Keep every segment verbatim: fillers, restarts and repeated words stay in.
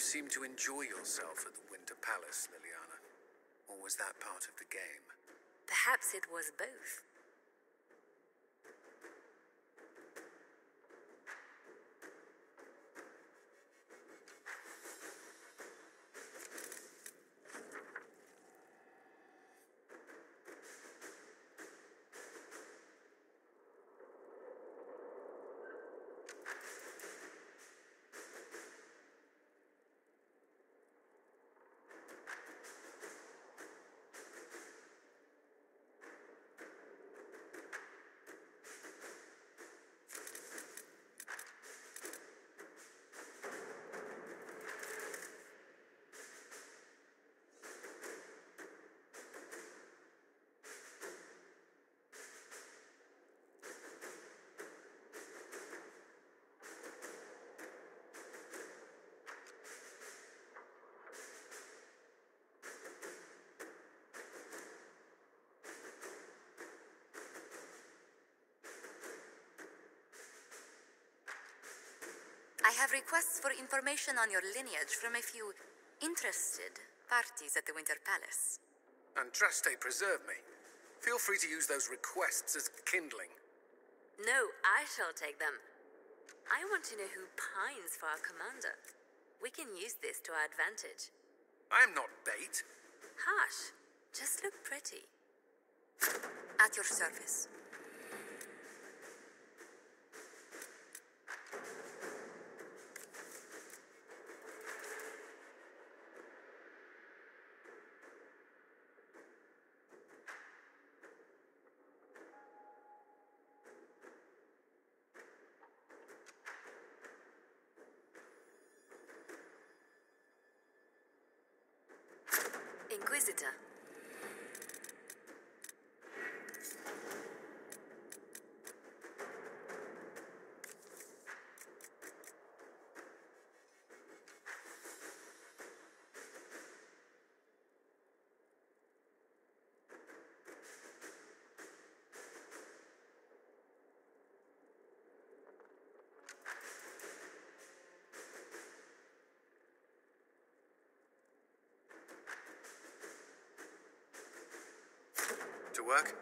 seem to enjoy yourself at the Winter Palace, Liliana. Or was that part of the game? Perhaps it was both. I have requests for information on your lineage from a few interested parties at the Winter Palace. Andraste, preserve me. Feel free to use those requests as kindling. No, I shall take them. I want to know who pines for our commander. We can use this to our advantage. I am not bait. Hush. Just look pretty. At your service. Inquisitor. To work?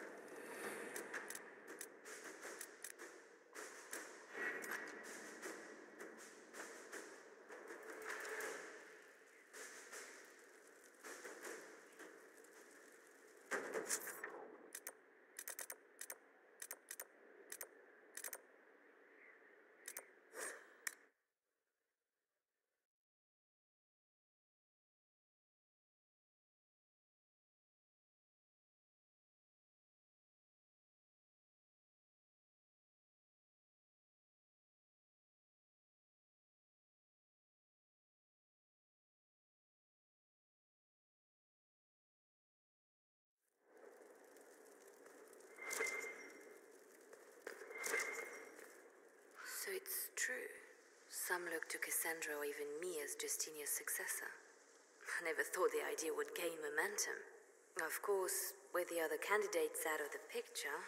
So it's true. Some look to Cassandra or even me as Justinia's successor. I never thought the idea would gain momentum. Of course, with the other candidates out of the picture...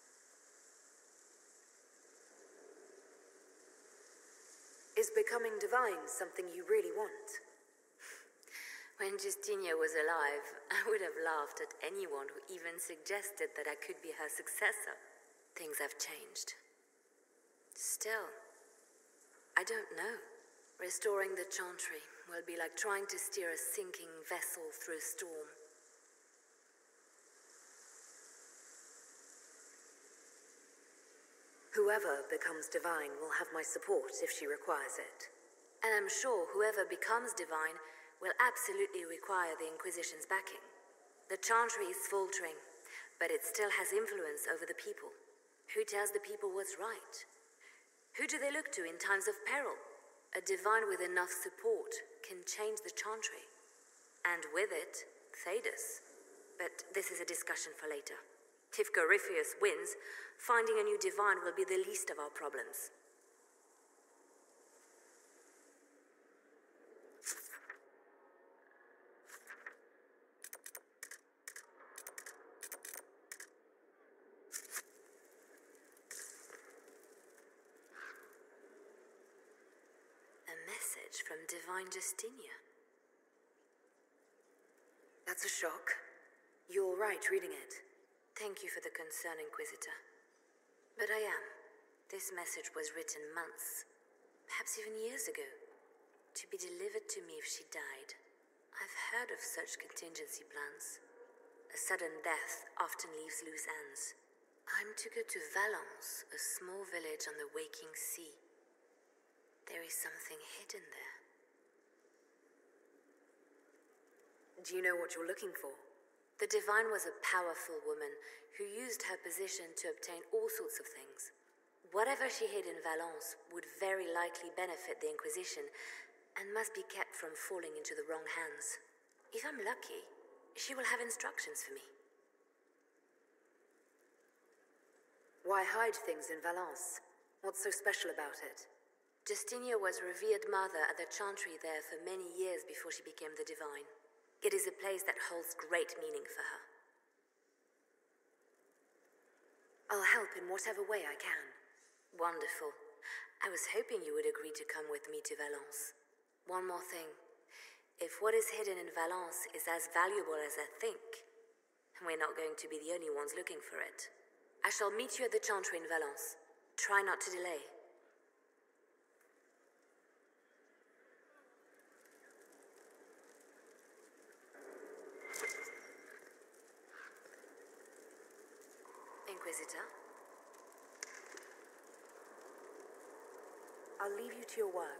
Is becoming divine something you really want? When Justinia was alive, I would have laughed at anyone who even suggested that I could be her successor. Things have changed. Still, I don't know. Restoring the Chantry will be like trying to steer a sinking vessel through a storm. Whoever becomes divine will have my support if she requires it. And I'm sure whoever becomes divine will absolutely require the Inquisition's backing. The Chantry is faltering, but it still has influence over the people. Who tells the people what's right? Who do they look to in times of peril? A divine with enough support can change the Chantry. And with it, Thedas. But this is a discussion for later. If Corypheus wins, finding a new divine will be the least of our problems. A message. message from Divine Justinia. That's a shock. You're right reading it. Thank you for the concern, Inquisitor. But I am. This message was written months, perhaps even years ago, to be delivered to me if she died. I've heard of such contingency plans. A sudden death often leaves loose ends. I'm to go to Valence, a small village on the waking sea. There is something hidden there. Do you know what you're looking for? The Divine was a powerful woman who used her position to obtain all sorts of things. Whatever she hid in Valence would very likely benefit the Inquisition and must be kept from falling into the wrong hands. If I'm lucky, she will have instructions for me. Why hide things in Valence? What's so special about it? Justinia was revered mother at the Chantry there for many years before she became the Divine. It is a place that holds great meaning for her. I'll help in whatever way I can. Wonderful. I was hoping you would agree to come with me to Valence. One more thing. If what is hidden in Valence is as valuable as I think, we're not going to be the only ones looking for it. I shall meet you at the Chantry in Valence. Try not to delay. Inquisitor? I'll leave you to your work.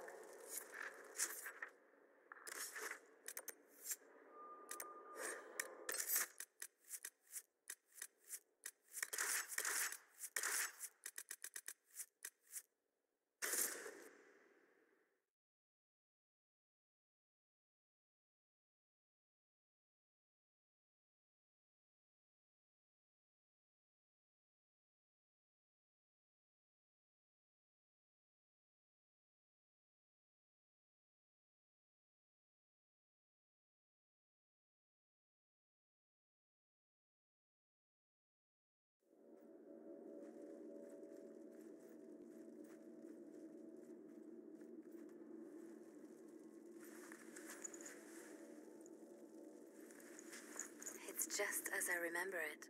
It's just as I remember it.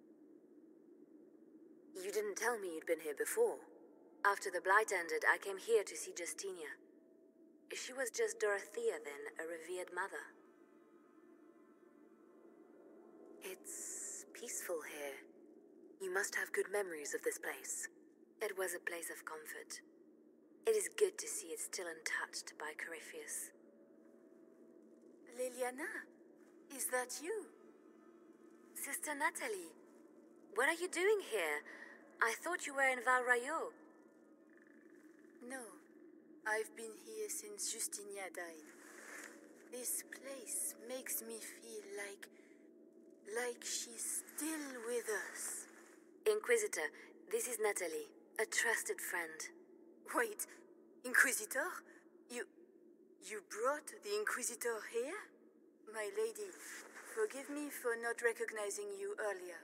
You didn't tell me you'd been here before. After the Blight ended, I came here to see Justinia. She was just Dorothea then, a revered mother. It's peaceful here. You must have good memories of this place. It was a place of comfort. It is good to see it still untouched by Corypheus. Leliana, is that you? Sister Natalie, what are you doing here? I thought you were in Val Rayo. No, I've been here since Justinia died. This place makes me feel like... like she's still with us. Inquisitor, this is Natalie, a trusted friend. Wait, Inquisitor? You... you brought the Inquisitor here? My lady, forgive me for not recognizing you earlier.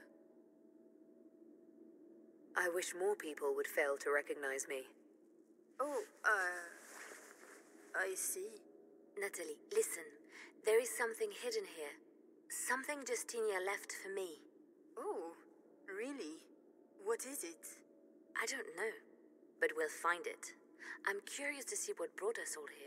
I wish more people would fail to recognize me. Oh, uh... I see. Natalie, listen. There is something hidden here. Something Justinia left for me. Oh, really? What is it? I don't know, but we'll find it. I'm curious to see what brought us all here.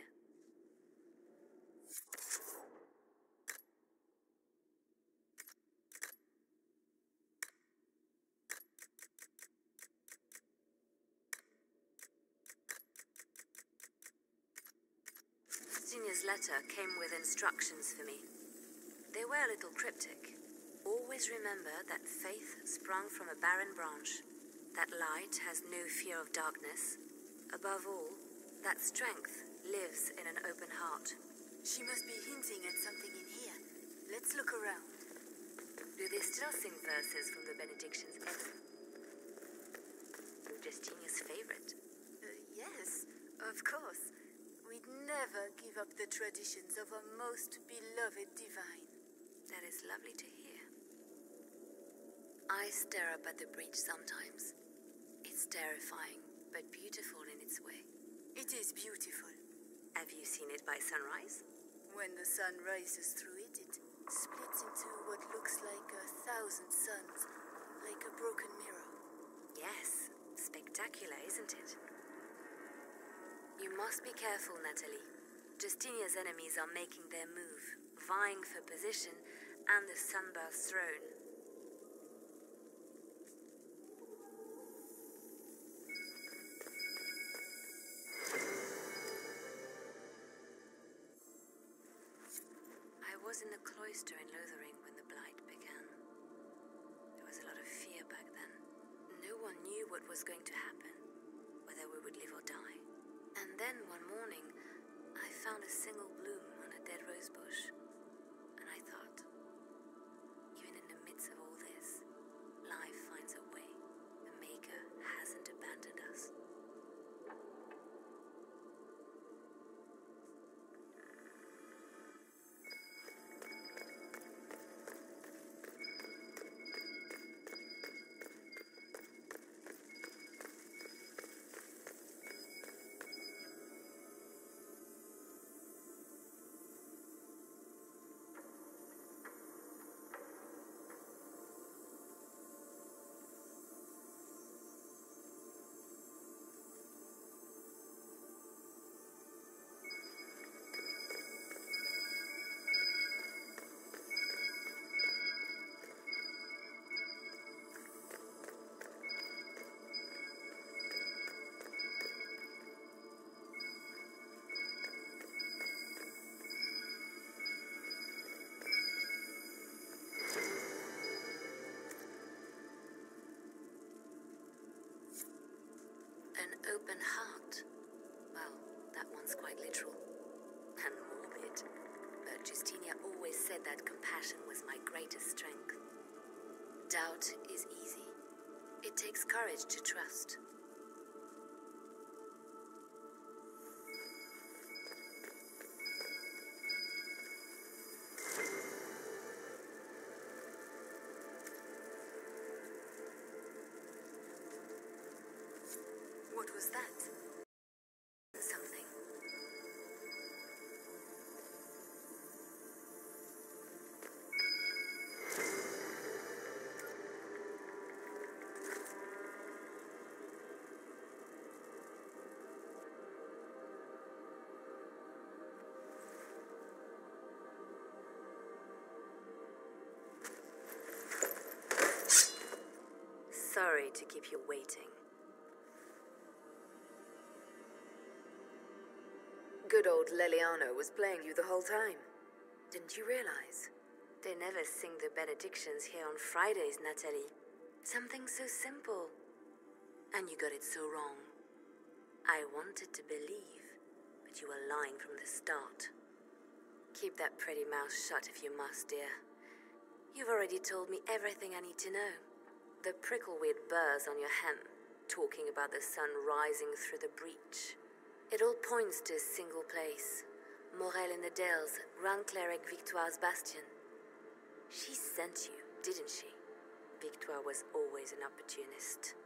Justinia's letter came with instructions for me. They were a little cryptic. Always remember that faith sprung from a barren branch, that light has no fear of darkness. Above all, that strength lives in an open heart. She must be hinting at something in here. Let's look around. Do they still sing verses from the Benedictions ever? Justinia's favorite. Uh, yes, of course. We'd never give up the traditions of our most beloved divine. That is lovely to hear. I stare up at the breach sometimes. It's terrifying, but beautiful in its way. It is beautiful. Have you seen it by sunrise? When the sun rises through it, it splits into what looks like a thousand suns, like a broken mirror. Yes, spectacular, isn't it? You must be careful, Natalie. Justinia's enemies are making their move, vying for position and the Sunburst throne. I was in the cloister in Lothering when the Blight began. There was a lot of fear back then. No one knew what was going to happen, whether we would live or die. And then one morning, I found a single bloom on a dead rose bush. And I thought, even in the midst of all this, life finds a way. The Maker hasn't abandoned us. An open heart. Well, that one's quite literal. And morbid. But Justinia always said that compassion was my greatest strength. Doubt is easy. It takes courage to trust. What was that? Something. Sorry to keep you waiting. Good old Leliana was playing you the whole time. Didn't you realize? They never sing the benedictions here on Fridays, Natalie. Something so simple. And you got it so wrong. I wanted to believe, but you were lying from the start. Keep that pretty mouth shut if you must, dear. You've already told me everything I need to know. The prickleweed burrs on your hem, talking about the sun rising through the breach. It all points to a single place. Morel in the Dales, Grand Cleric Victoire's bastion. She sent you, didn't she? Victoire was always an opportunist.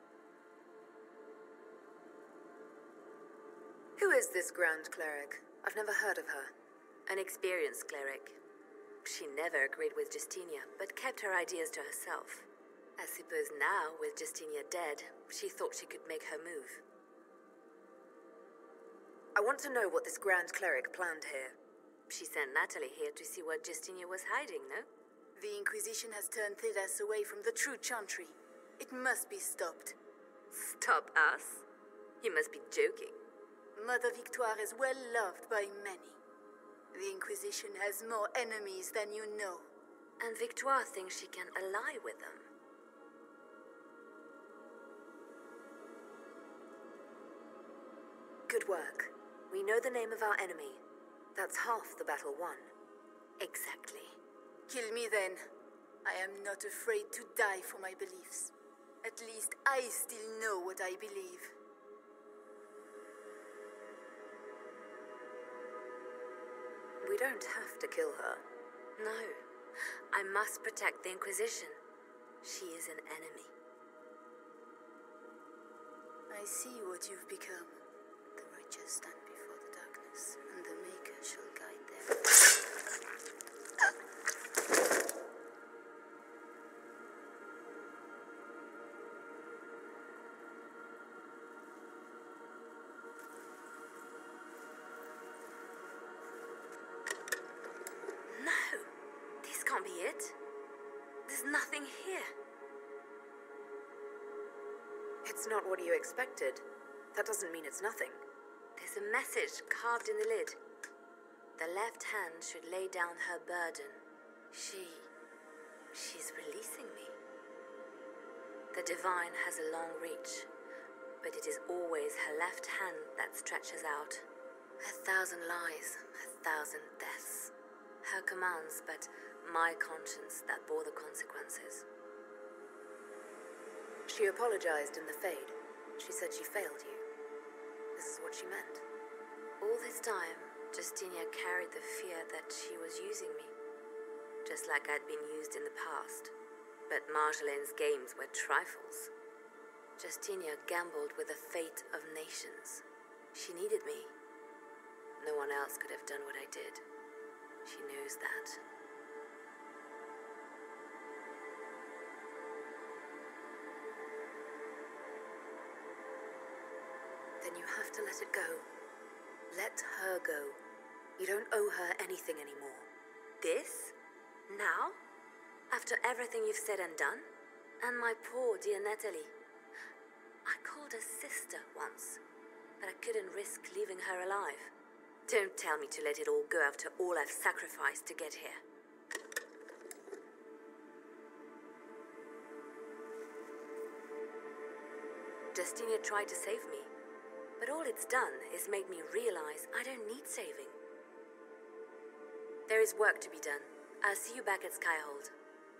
Who is this Grand Cleric? I've never heard of her. An experienced cleric. She never agreed with Justinia, but kept her ideas to herself. I suppose now, with Justinia dead, she thought she could make her move. I want to know what this Grand Cleric planned here. She sent Natalie here to see what Justinia was hiding, no? The Inquisition has turned Thedas away from the true Chantry. It must be stopped. Stop us? You must be joking. Mother Victoire is well loved by many. The Inquisition has more enemies than you know. And Victoire thinks she can ally with them. Good work. We know the name of our enemy. That's half the battle won. Exactly. Kill me then. I am not afraid to die for my beliefs. At least I still know what I believe. We don't have to kill her. No. I must protect the Inquisition. She is an enemy. I see what you've become. The righteous stand before the darkness, and be it. There's nothing here. It's not what you expected. That doesn't mean it's nothing. There's a message carved in the lid. The left hand should lay down her burden. She... she's releasing me. The divine has a long reach, but it is always her left hand that stretches out. A thousand lies, a thousand deaths. Her commands, but my conscience that bore the consequences. She apologized in the Fade. She said she failed you. This is what she meant. All this time, Justinia carried the fear that she was using me, just like I'd been used in the past. But Marjolaine's games were trifles. Justinia gambled with the fate of nations. She needed me. No one else could have done what I did. She knows that. Then you have to let it go. Let her go. You don't owe her anything anymore. This? Now? After everything you've said and done? And my poor dear Natalie. I called her sister once, but I couldn't risk leaving her alive. Don't tell me to let it all go after all I've sacrificed to get here. Justinia tried to save me, but all it's done is made me realize I don't need saving. There is work to be done. I'll see you back at Skyhold.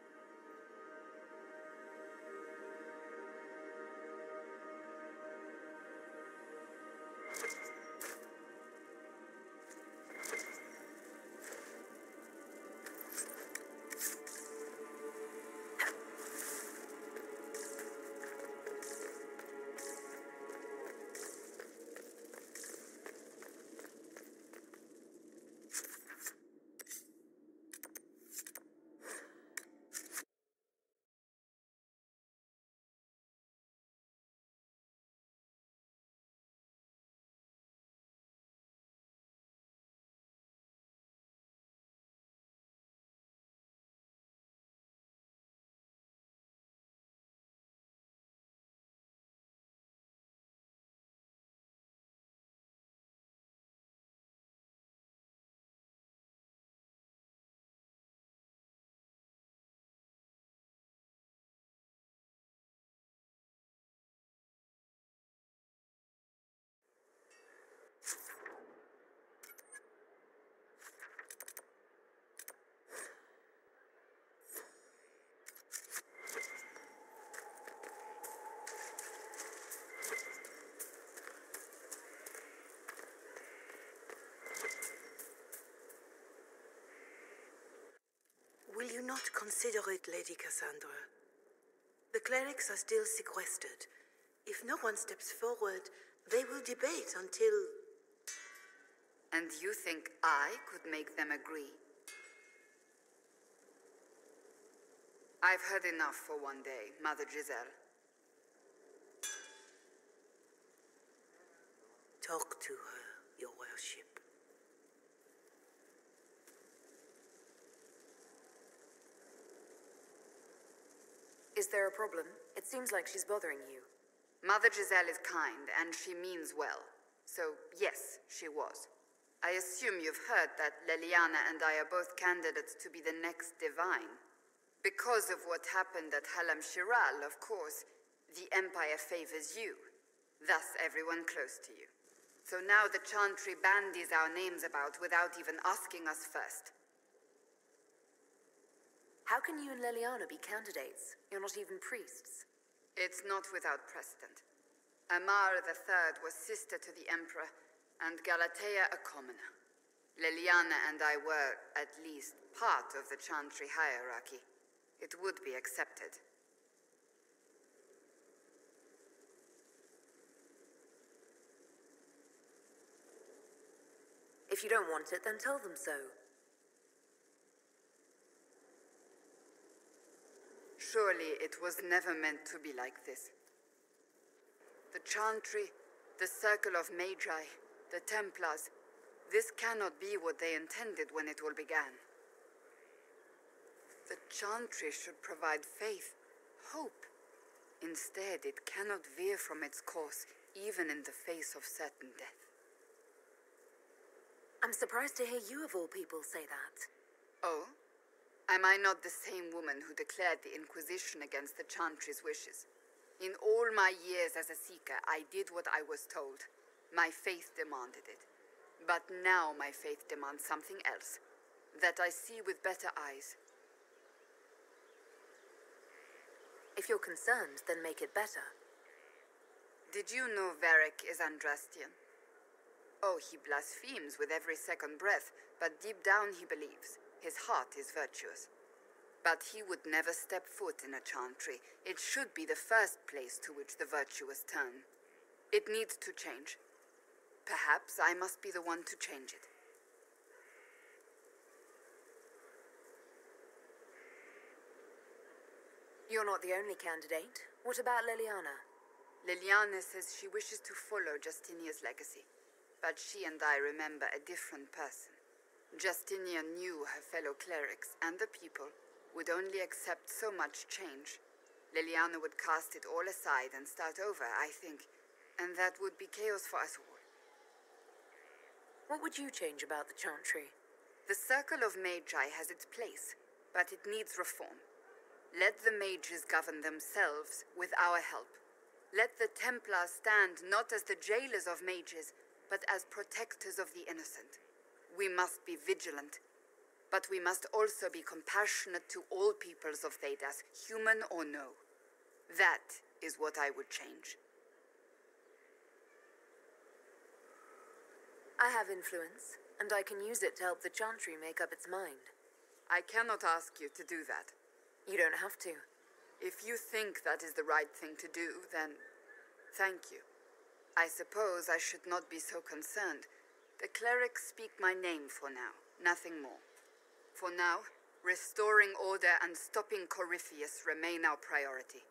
Will you not consider it, Lady Cassandra? The clerics are still sequestered. If no one steps forward, they will debate until... And you think I could make them agree? I've heard enough for one day, Mother Giselle. Talk to her, Your Worship. Is there a problem? It seems like she's bothering you. Mother Giselle is kind, and she means well. So, yes, she was. I assume you've heard that Leliana and I are both candidates to be the next divine. Because of what happened at Halam Shiral, of course, the Empire favors you. Thus, everyone close to you. So now the Chantry bandies our names about without even asking us first. How can you and Leliana be candidates? You're not even priests. It's not without precedent. Amar the Third was sister to the Emperor, and Galatea a commoner. Leliana and I were, at least, part of the Chantry hierarchy. It would be accepted. If you don't want it, then tell them so. Surely it was never meant to be like this. The Chantry, the Circle of Magi, the Templars, this cannot be what they intended when it all began. The Chantry should provide faith, hope. Instead, it cannot veer from its course, even in the face of certain death. I'm surprised to hear you of all people say that. Oh? Am I not the same woman who declared the Inquisition against the Chantry's wishes? In all my years as a Seeker, I did what I was told. My faith demanded it. But now my faith demands something else, that I see with better eyes. If you're concerned, then make it better. Did you know Varric is Andrastian? Oh, he blasphemes with every second breath, but deep down he believes. His heart is virtuous. But he would never step foot in a Chantry. It should be the first place to which the virtuous turn. It needs to change. Perhaps I must be the one to change it. You're not the only candidate. What about Leliana? Leliana says she wishes to follow Justinia's legacy. But she and I remember a different person. Justinia knew her fellow clerics and the people would only accept so much change. Leliana would cast it all aside and start over, I think. And that would be chaos for us all. What would you change about the Chantry? The Circle of Magi has its place, but it needs reform. Let the mages govern themselves with our help. Let the Templars stand not as the jailers of mages, but as protectors of the innocent. We must be vigilant, but we must also be compassionate to all peoples of Thedas, human or no. That is what I would change. I have influence, and I can use it to help the Chantry make up its mind. I cannot ask you to do that. You don't have to. If you think that is the right thing to do, then thank you. I suppose I should not be so concerned. The clerics speak my name for now, nothing more. For now, restoring order and stopping Corypheus remain our priority.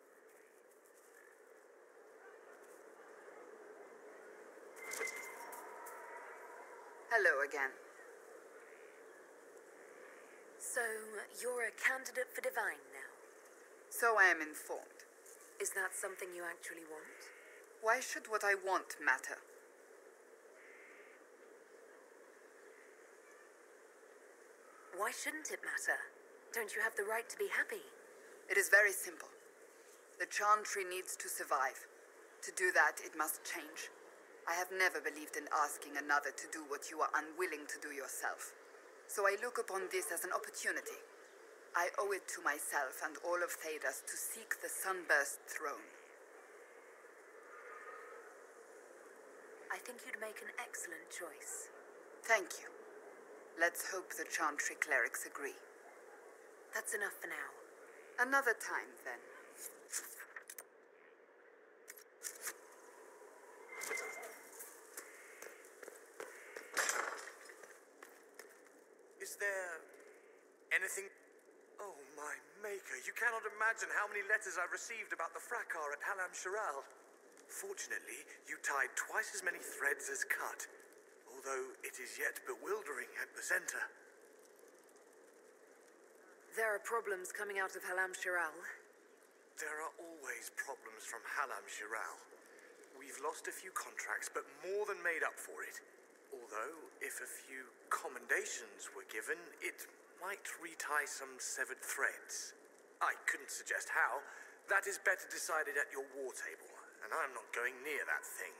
Hello again. So, you're a candidate for Divine now? So I am informed. Is that something you actually want? Why should what I want matter? Why shouldn't it matter? Don't you have the right to be happy? It is very simple. The Chantry needs to survive. To do that, it must change. I have never believed in asking another to do what you are unwilling to do yourself. So I look upon this as an opportunity. I owe it to myself and all of Thedas to seek the Sunburst throne. I think you'd make an excellent choice. Thank you. Let's hope the Chantry clerics agree. That's enough for now. Another time, then. Is there anything... Oh, my maker, you cannot imagine how many letters I've received about the fracas at Halam Shiral. Fortunately, you tied twice as many threads as cut, although it is yet bewildering at the center. There are problems coming out of Halam Shiral. There are always problems from Halam Shiral. We've lost a few contracts, but more than made up for it. Although, if a few commendations were given, it might retie some severed threads. I couldn't suggest how. That is better decided at your war table, and I'm not going near that thing.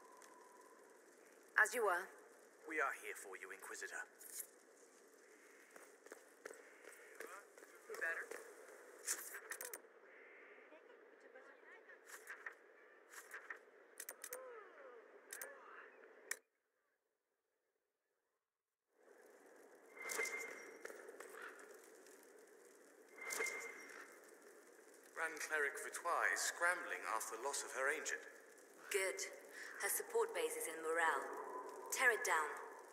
As you were. We are here for you, Inquisitor. Better. Grand Cleric Vitois is scrambling after the loss of her ancient. Good. Her support base is in Morale. Tear it down.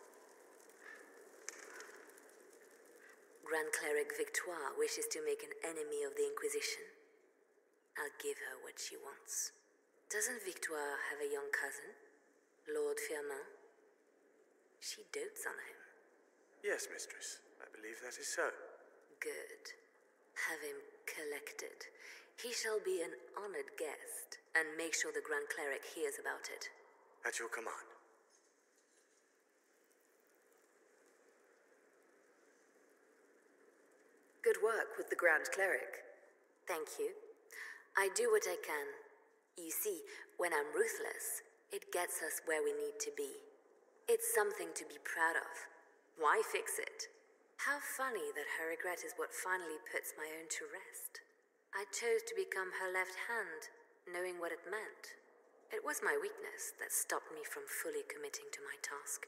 Grand Cleric Victoire wishes to make an enemy of the Inquisition. I'll give her what she wants. Doesn't Victoire have a young cousin? Lord Firmin? She dotes on him. Yes, mistress. I believe that is so. Good. Have him collected. He shall be an honored guest, and make sure the Grand Cleric hears about it. At your command. Good work with the Grand Cleric. Thank you. I do what I can. You see, when I'm ruthless, it gets us where we need to be. It's something to be proud of. Why fix it? How funny that her regret is what finally puts my own to rest. I chose to become her left hand, knowing what it meant. It was my weakness that stopped me from fully committing to my task.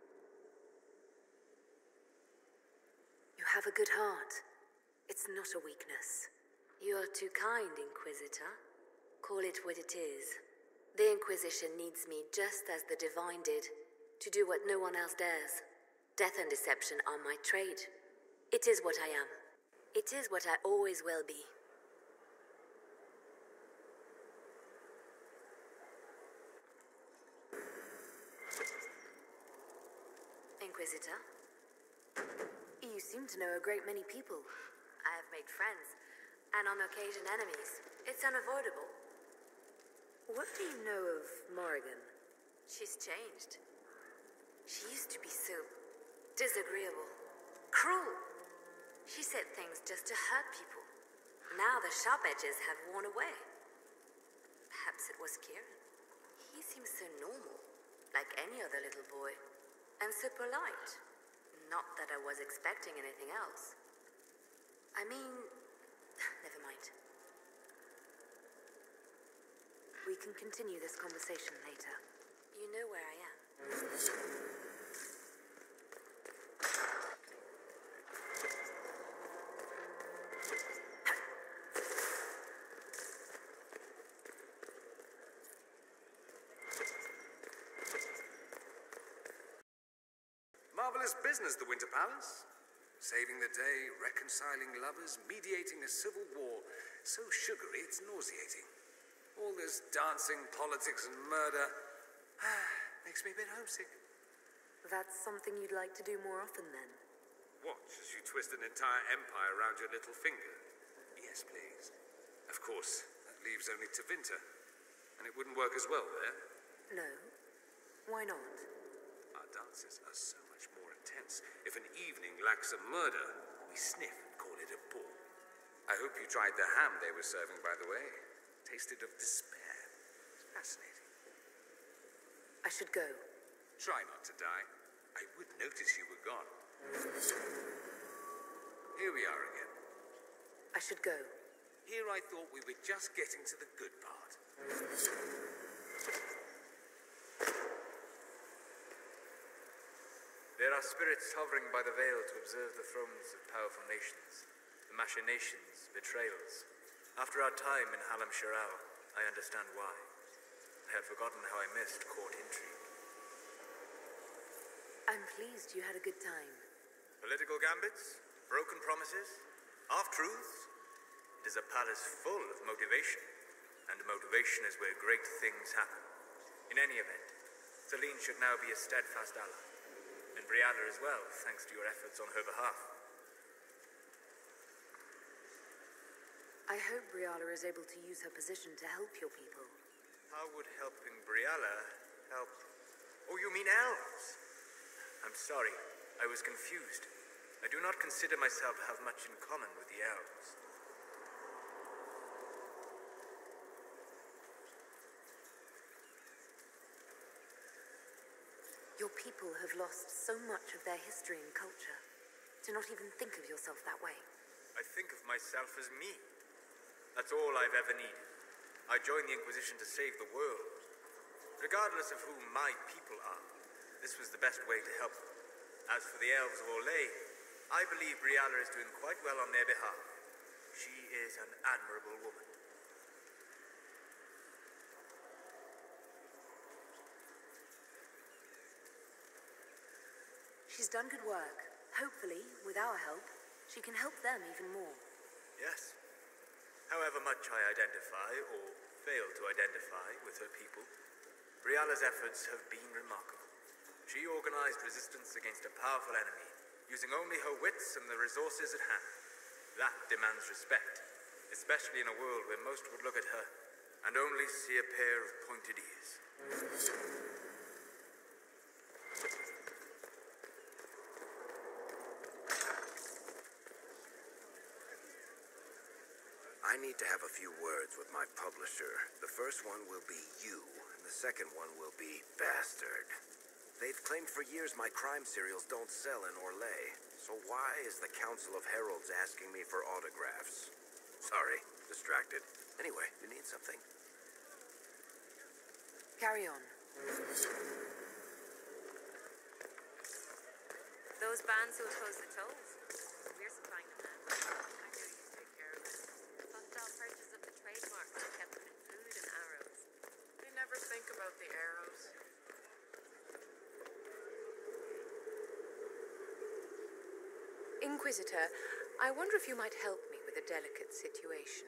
You have a good heart. It's not a weakness. You are too kind, Inquisitor. Call it what it is. The Inquisition needs me just as the Divine did, to do what no one else dares. Death and deception are my trade. It is what I am. It is what I always will be. Inquisitor? You seem to know a great many people. I have made friends, and on occasion enemies. It's unavoidable. What do you know of Morrigan? She's changed. She used to be so disagreeable, cruel. She said things just to hurt people. Now the sharp edges have worn away. Perhaps it was Kieran. He seems so normal, like any other little boy, and so polite. Not that I was expecting anything else. I mean, never mind. We can continue this conversation later. You know where I am. Marvelous business, the Winter Palace. Saving the day, reconciling lovers, mediating a civil war. So sugary, it's nauseating. All this dancing, politics, and murder makes me a bit homesick. That's something you'd like to do more often, then? Watch as you twist an entire empire around your little finger. Yes, please. Of course, that leaves only Tevinter. And it wouldn't work as well there. No. Why not? Our dances are so much more intense. If an evening lacks a murder, we sniff and call it a ball. I hope you tried the ham they were serving, by the way. Tasted of despair. It's fascinating. I should go. Try not to die. I would notice you were gone. Here we are again. I should go. Here I thought we were just getting to the good part. There are spirits hovering by the veil to observe the thrones of powerful nations, the machinations, betrayals. After our time in Halam Shirao, I understand why. I had forgotten how I missed court intrigue. I'm pleased you had a good time. Political gambits, broken promises, half-truths. It is a palace full of motivation, and motivation is where great things happen. In any event, Celine should now be a steadfast ally, and Brianna as well, thanks to your efforts on her behalf. I hope Briala is able to use her position to help your people. How would helping Briala help? Oh, you mean elves? I'm sorry, I was confused. I do not consider myself to have much in common with the elves. Your people have lost so much of their history and culture. To not even think of yourself that way. I think of myself as me. That's all I've ever needed. I joined the Inquisition to save the world. Regardless of who my people are, this was the best way to help them. As for the elves of Orlais, I believe Briala is doing quite well on their behalf. She is an admirable woman. She's done good work. Hopefully, with our help, she can help them even more. Yes. However much I identify, or fail to identify, with her people, Briala's efforts have been remarkable. She organized resistance against a powerful enemy, using only her wits and the resources at hand. That demands respect, especially in a world where most would look at her and only see a pair of pointed ears. I need to have a few words with my publisher. The first one will be you, and the second one will be Bastard. They've claimed for years my crime serials don't sell in Orlais, so why is the Council of Heralds asking me for autographs? Sorry, distracted. Anyway, you need something? Carry on. Those bands who oppose the tolls. We're supplying them now. I know you take care of it. Hostile purchase of the trademarks and kept them in food and arrows. They never think about the arrows. Inquisitor, I wonder if you might help me with a delicate situation.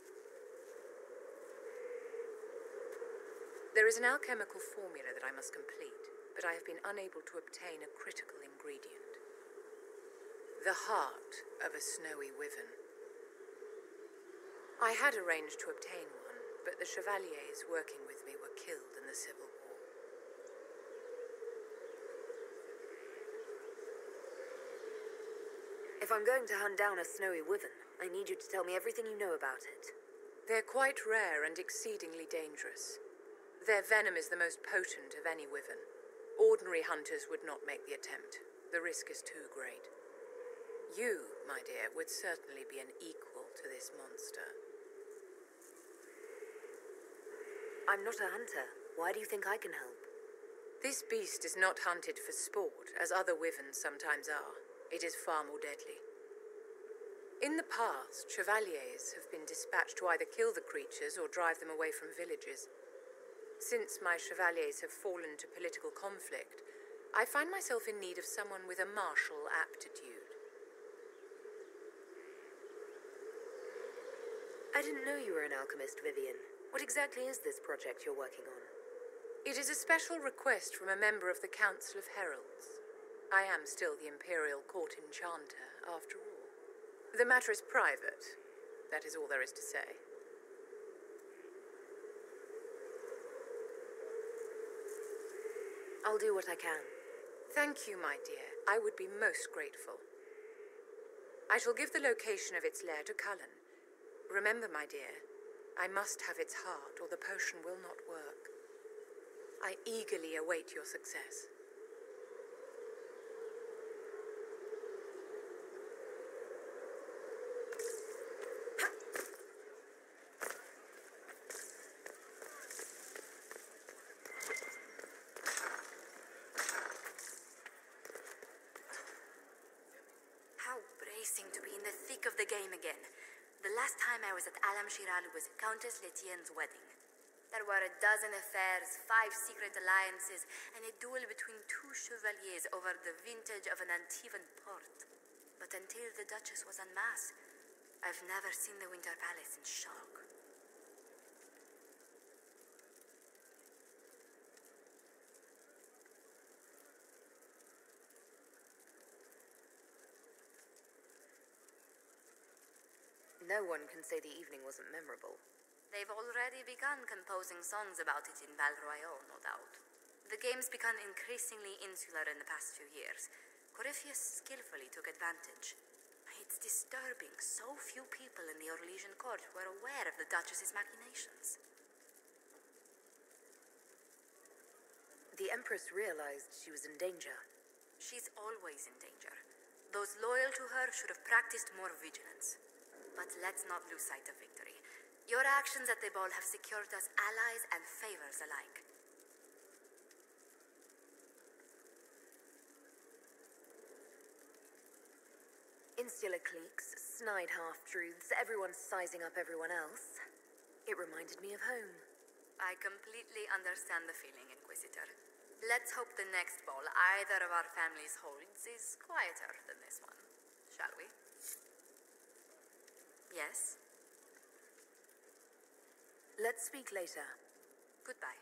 There is an alchemical formula that I must complete, but I have been unable to obtain a critical ingredient. The heart of a snowy wyvern. I had arranged to obtain one, but the chevaliers working with me were killed in the Civil War. If I'm going to hunt down a snowy wyvern, I need you to tell me everything you know about it. They're quite rare and exceedingly dangerous. Their venom is the most potent of any wyvern. Ordinary hunters would not make the attempt. The risk is too great. You, my dear, would certainly be an equal to this monster. I'm not a hunter. Why do you think I can help? This beast is not hunted for sport, as other wyverns sometimes are. It is far more deadly. In the past, chevaliers have been dispatched to either kill the creatures or drive them away from villages. Since my chevaliers have fallen to political conflict, I find myself in need of someone with a martial aptitude. I didn't know you were an alchemist, Vivian. What exactly is this project you're working on? It is a special request from a member of the Council of Heralds. I am still the Imperial Court Enchanter, after all. The matter is private. That is all there is to say. I'll do what I can. Thank you, my dear. I would be most grateful. I shall give the location of its lair to Cullen. Remember, my dear, I must have its heart, or the potion will not work. I eagerly await your success. To be in the thick of the game again. The last time I was at Alam Shiral was Countess Letienne's wedding. There were a dozen affairs, five secret alliances, and a duel between two chevaliers over the vintage of an Antivan port. But until the Duchess was unmasked, I've never seen the Winter Palace in shock. No one can say the evening wasn't memorable. They've already begun composing songs about it in Val Royale, no doubt. The game's become increasingly insular in the past few years. Corypheus skillfully took advantage. It's disturbing so few people in the Orlesian court were aware of the Duchess's machinations. The Empress realized she was in danger. She's always in danger. Those loyal to her should have practiced more vigilance. But let's not lose sight of victory. Your actions at the ball have secured us allies and favors alike. Insular cliques, snide half-truths, everyone sizing up everyone else. It reminded me of home. I completely understand the feeling, Inquisitor. Let's hope the next ball either of our families holds is quieter than this one, shall we? Yes? Let's speak later. Goodbye.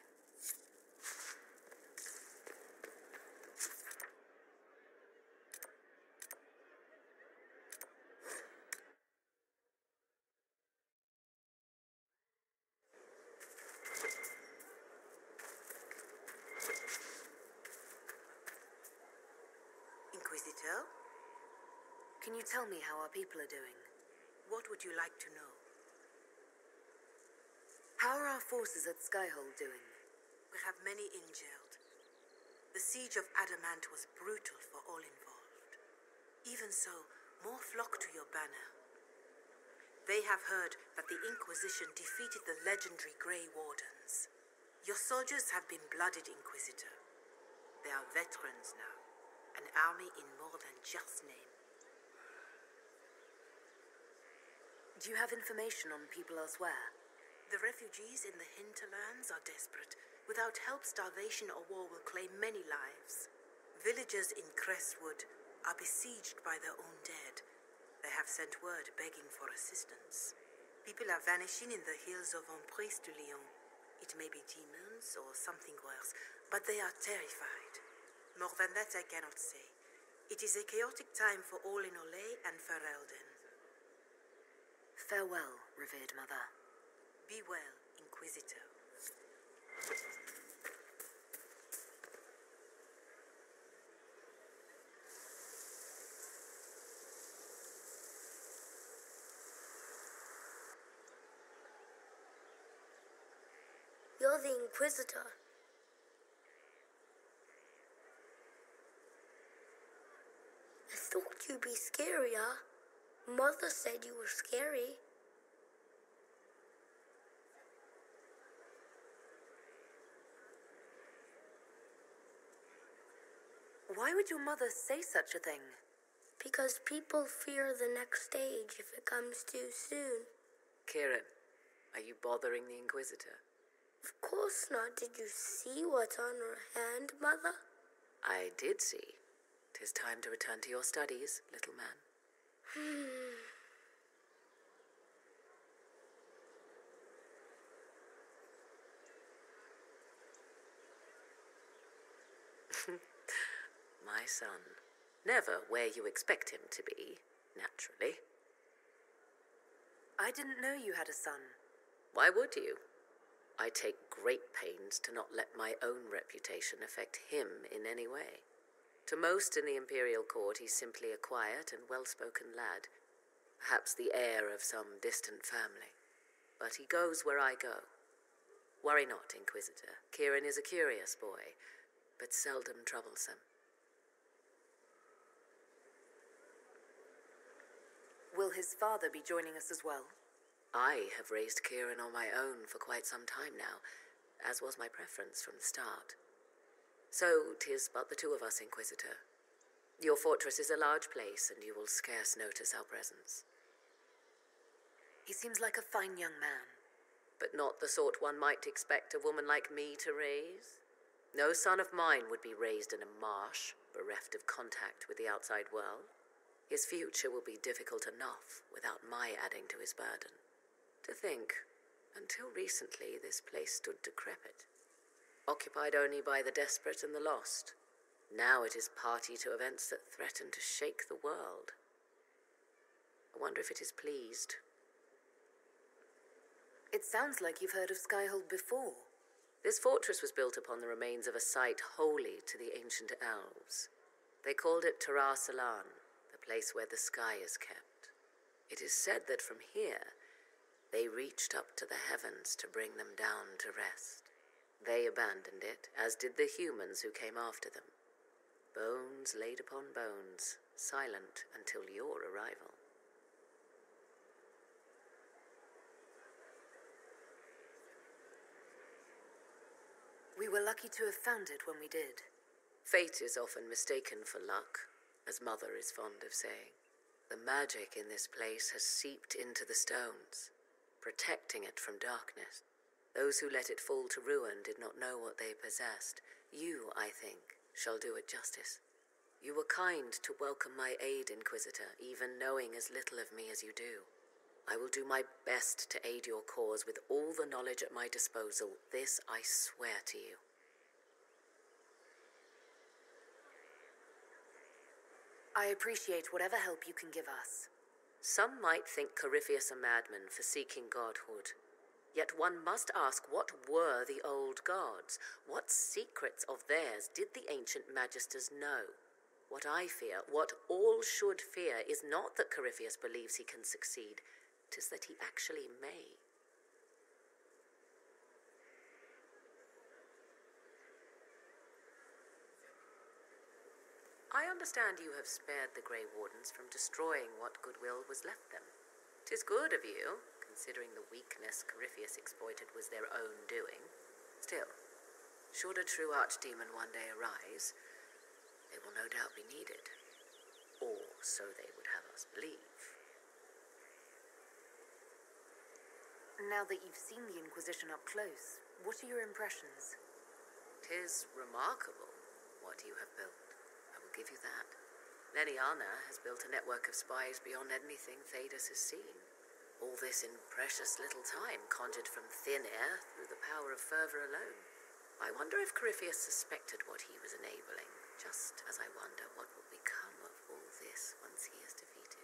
Inquisitor. Can you tell me how our people are doing? What would you like to know? How are our forces at Skyhold doing? We have many injured. The siege of Adamant was brutal for all involved. Even so, more flock to your banner. They have heard that the Inquisition defeated the legendary Grey Wardens. Your soldiers have been blooded, Inquisitor. They are veterans now, an army in more than just name. Do you have information on people elsewhere? The refugees in the hinterlands are desperate. Without help, starvation or war will claim many lives. Villagers in Crestwood are besieged by their own dead. They have sent word begging for assistance. People are vanishing in the hills of Emprise de Lyon. It may be demons or something worse, but they are terrified. More than that I cannot say. It is a chaotic time for all in Olay and Ferelden. Farewell, revered mother. Be well, Inquisitor. You're the Inquisitor. I thought you'd be scarier. Mother said you were scary. Why would your mother say such a thing? Because people fear the next stage if it comes too soon. Kieran, are you bothering the Inquisitor? Of course not. Did you see what's on her hand, Mother? I did see. 'Tis time to return to your studies, little man. Hmm. My son. Never where you expect him to be, naturally. I didn't know you had a son. Why would you? I take great pains to not let my own reputation affect him in any way. To most in the Imperial Court, he's simply a quiet and well-spoken lad, perhaps the heir of some distant family. But he goes where I go. Worry not, Inquisitor. Kieran is a curious boy, but seldom troublesome. Will his father be joining us as well? I have raised Kieran on my own for quite some time now, as was my preference from the start. So, 'tis but the two of us, Inquisitor. Your fortress is a large place, and you will scarce notice our presence. He seems like a fine young man. But not the sort one might expect a woman like me to raise. No son of mine would be raised in a marsh, bereft of contact with the outside world. His future will be difficult enough without my adding to his burden. To think, until recently this place stood decrepit, occupied only by the desperate and the lost. Now it is party to events that threaten to shake the world. I wonder if it is pleased. It sounds like you've heard of Skyhold before. This fortress was built upon the remains of a site holy to the ancient elves. They called it Tarar Salan, the place where the sky is kept. It is said that from here, they reached up to the heavens to bring them down to rest. They abandoned it, as did the humans who came after them. Bones laid upon bones, silent until your arrival. We were lucky to have found it when we did. Fate is often mistaken for luck, as Mother is fond of saying. The magic in this place has seeped into the stones, protecting it from darkness. Those who let it fall to ruin did not know what they possessed. You, I think, shall do it justice. You were kind to welcome my aid, Inquisitor, even knowing as little of me as you do. I will do my best to aid your cause with all the knowledge at my disposal. This I swear to you. I appreciate whatever help you can give us. Some might think Corypheus a madman for seeking godhood. Yet one must ask, what were the old gods? What secrets of theirs did the ancient magisters know? What I fear, what all should fear, is not that Corypheus believes he can succeed. 'Tis that he actually may. I understand you have spared the Grey Wardens from destroying what goodwill was left them. 'Tis good of you, considering the weakness Corypheus exploited was their own doing. Still, should a true archdemon one day arise, they will no doubt be needed. Or so they would have us believe. Now that you've seen the Inquisition up close, what are your impressions? 'Tis remarkable what you have built. I will give you that. Leliana has built a network of spies beyond anything Thedas has seen. All this in precious little time, conjured from thin air through the power of fervor alone. I wonder if Corypheus suspected what he was enabling, just as I wonder what will become of all this once he is defeated.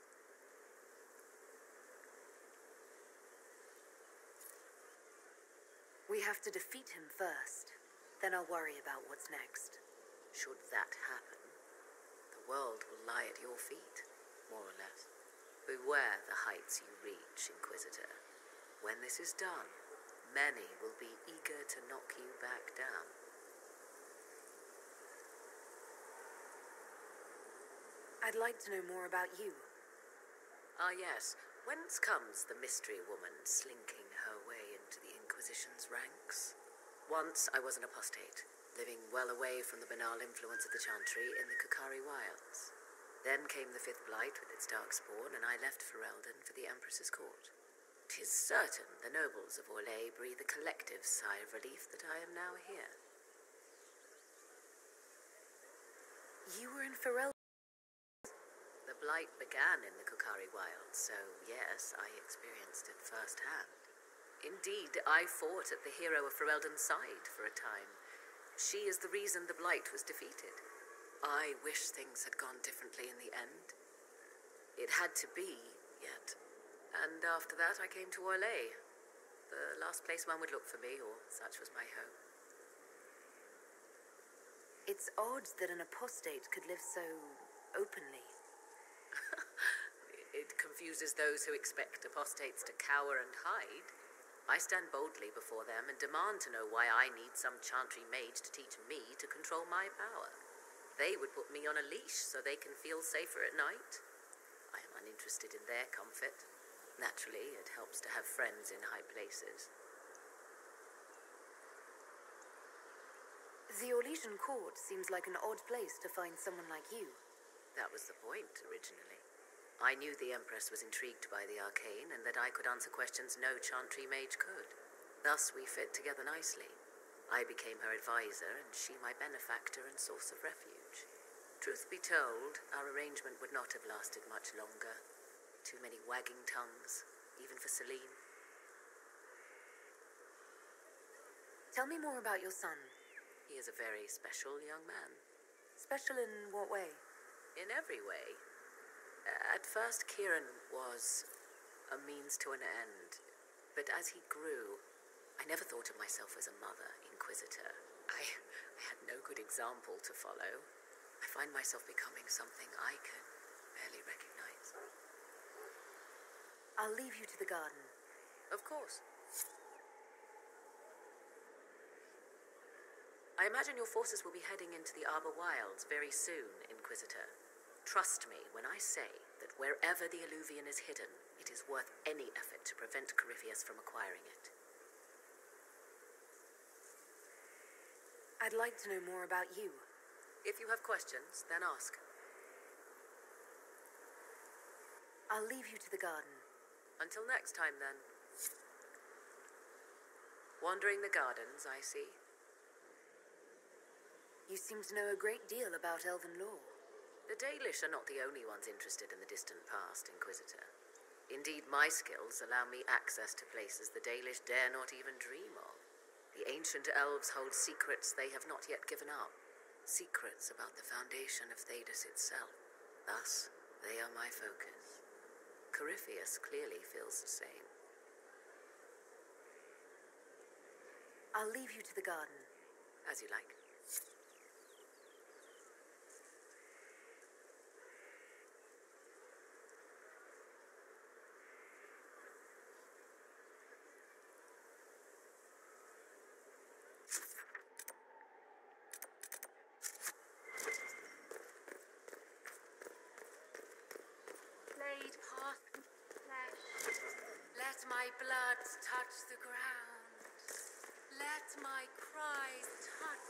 We have to defeat him first. Then I'll worry about what's next. Should that happen, the world will lie at your feet, more or less. Beware the heights you reach, Inquisitor. When this is done, many will be eager to knock you back down. I'd like to know more about you. Ah, yes. Whence comes the mystery woman slinking her way into the Inquisition's ranks? Once I was an apostate, living well away from the banal influence of the Chantry in the Kukari Wilds. Then came the Fifth Blight with its darkspawn, and I left Ferelden for the Empress's court. 'Tis certain the nobles of Orlais breathe a collective sigh of relief that I am now here. You were in Ferelden? The Blight began in the Kukari Wilds, so yes, I experienced it firsthand. Indeed, I fought at the hero of Ferelden's side for a time. She is the reason the Blight was defeated. I wish things had gone differently in the end. It had to be, yet. And after that, I came to Orlais, the last place one would look for me, or such was my hope. It's odd that an apostate could live so openly. It confuses those who expect apostates to cower and hide. I stand boldly before them and demand to know why I need some Chantry mage to teach me to control my power. They would put me on a leash so they can feel safer at night. I am uninterested in their comfort. Naturally, it helps to have friends in high places. The Orlesian court seems like an odd place to find someone like you. That was the point, originally. I knew the Empress was intrigued by the arcane, and that I could answer questions no Chantry mage could. Thus we fit together nicely. I became her advisor, and she my benefactor and source of refuge. Truth be told, our arrangement would not have lasted much longer. Too many wagging tongues, even for Celine. Tell me more about your son. He is a very special young man. Special in what way? In every way. At first, Kieran was a means to an end. But as he grew, I never thought of myself as a mother, Inquisitor. I, I had no good example to follow. I find myself becoming something I can barely recognize. I'll leave you to the garden. Of course. I imagine your forces will be heading into the Arbor Wilds very soon, Inquisitor. Trust me when I say that wherever the Eluvian is hidden, it is worth any effort to prevent Corypheus from acquiring it. I'd like to know more about you. If you have questions, then ask. I'll leave you to the garden. Until next time, then. Wandering the gardens, I see. You seem to know a great deal about elven lore. The Dalish are not the only ones interested in the distant past, Inquisitor. Indeed, my skills allow me access to places the Dalish dare not even dream of. The ancient elves hold secrets they have not yet given up. Secrets about the foundation of Thedas itself. Thus, they are my focus. Corypheus clearly feels the same. I'll leave you to the garden. As you like. touch the ground. Let my cries touch.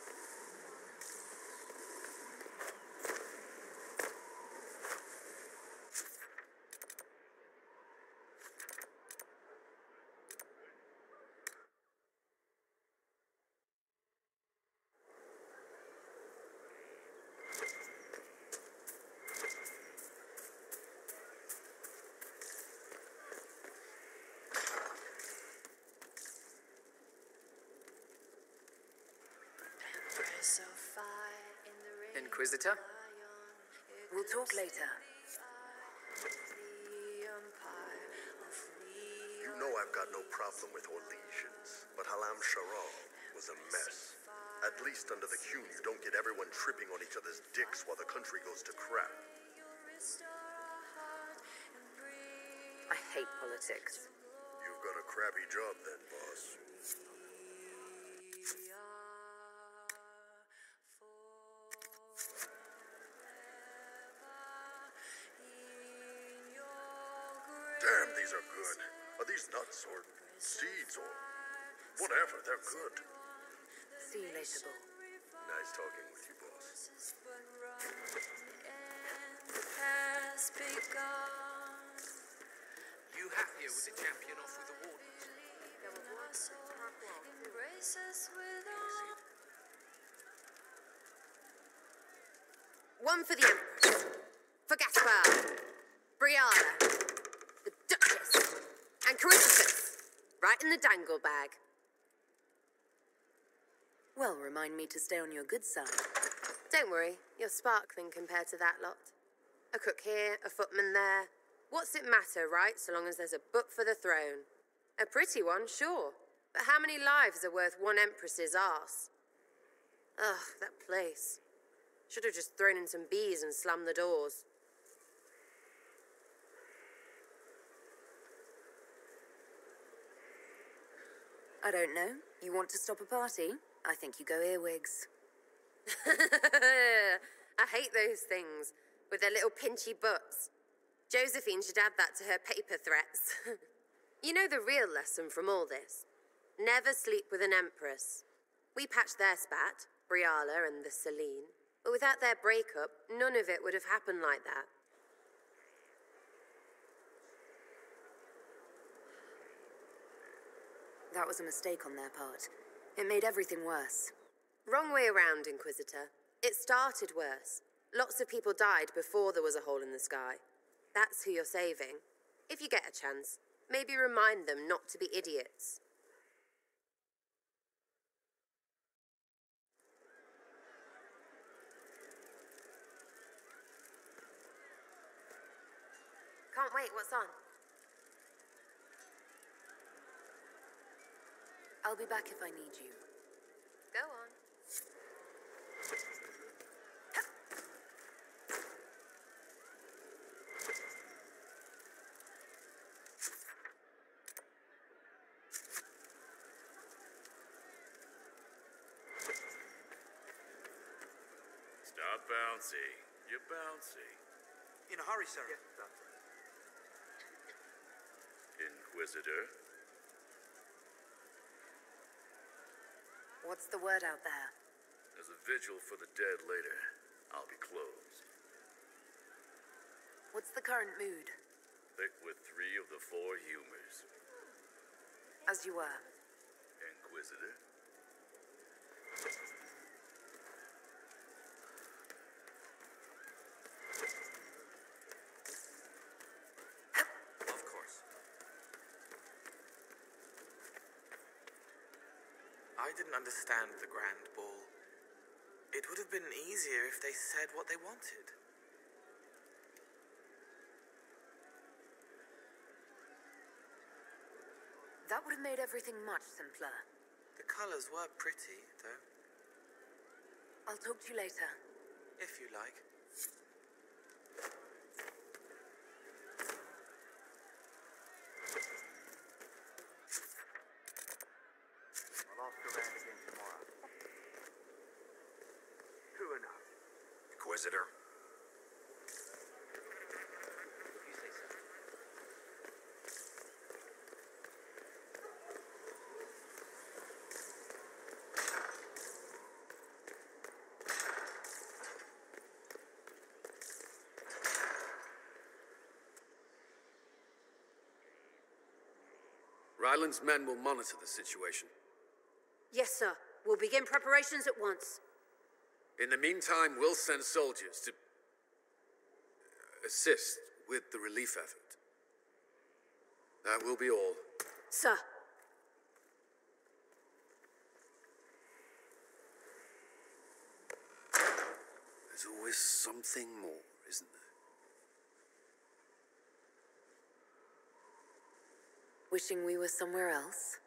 Inquisitor? We'll talk later. You know I've got no problem with Orlesians, but Halam Sharal was a mess. At least under the Qun, you don't get everyone tripping on each other's dicks while the country goes to crap. I hate politics. You've got a crappy job then, boss. Damn, these are good. Are these nuts or seeds or whatever? They're good. See you later, Bull. Nice talking with you, boss. You happier with the champion off with the wardens? One for the Empress. For Gaspar. Brianna. The Duchess. And Caritas. Right in the dangle bag. Well, remind me to stay on your good side. Don't worry, you're sparkling compared to that lot. A cook here, a footman there. What's it matter, right, so long as there's a butt for the throne? A pretty one, sure. But how many lives are worth one empress's arse? Ugh, that place. Should have just thrown in some bees and slammed the doors. I don't know. You want to stop a party? I think you go earwigs. I hate those things, with their little pinchy butts. Josephine should add that to her paper threats. You know the real lesson from all this? Never sleep with an empress. We patched their spat, Briala and the Celine, but without their breakup, none of it would have happened like that. That was a mistake on their part. It made everything worse. Wrong way around, Inquisitor. It started worse. Lots of people died before there was a hole in the sky. That's who you're saving. If you get a chance, maybe remind them not to be idiots. Can't wait, what's on? I'll be back if I need you. Go on. Stop bouncy. You're bouncy. In a hurry, sir. Yes, sir. Inquisitor? What's the word out there? There's a vigil for the dead later. I'll be closed. What's the current mood? Thick with three of the four humors. As you were. Inquisitor? Of course. I didn't understand the Grand Ball. It would have been easier if they said what they wanted. That would have made everything much simpler. The colors were pretty, though. I'll talk to you later. If you like. I'll ask around again tomorrow. True enough. Inquisitor? If you say so. Ryland's men will monitor the situation. Yes, sir. We'll begin preparations at once. In the meantime, we'll send soldiers to assist with the relief effort. That will be all. Sir. There's always something more, isn't there? Wishing we were somewhere else?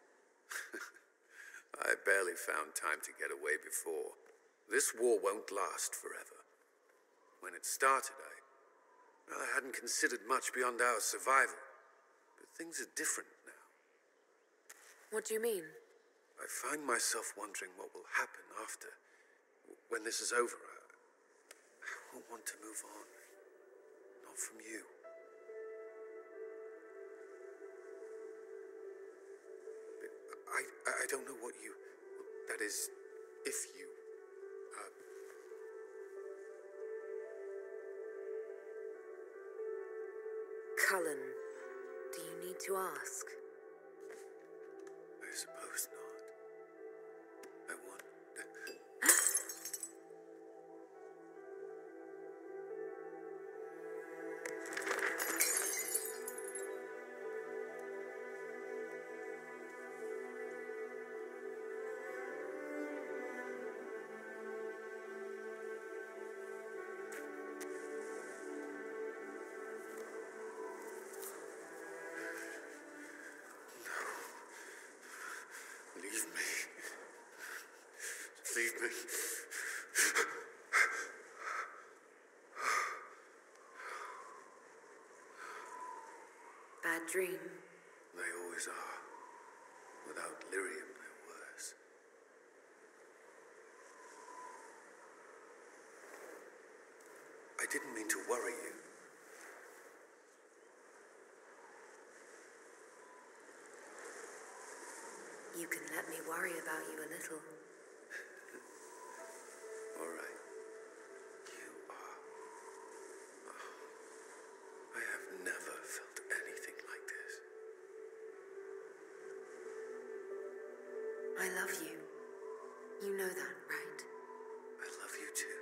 I barely found time to get away before. This war won't last forever. When it started, I... well, I hadn't considered much beyond our survival. But things are different now. What do you mean? I find myself wondering what will happen after. When this is over, I, I will want to move on. Not from you. I, I don't know what you... that is, if you... Uh... Cullen, do you need to ask? I suppose not. I want... Leave me. Leave me. Bad dream. They always are. Without lyrium, they're worse. I didn't mean to worry you. You can let me worry about you a little. All right. You are... oh, I have never felt anything like this. I love you. You know that, right? I love you too.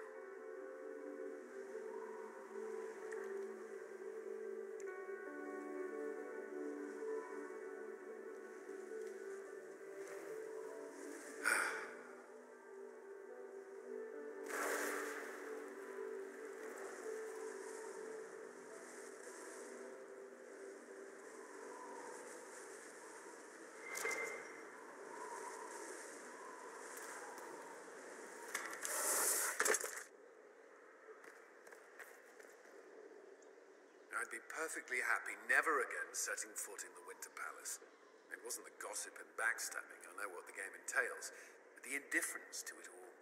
I'd be perfectly happy never again setting foot in the Winter Palace. It wasn't the gossip and backstabbing, I know what the game entails, but the indifference to it all.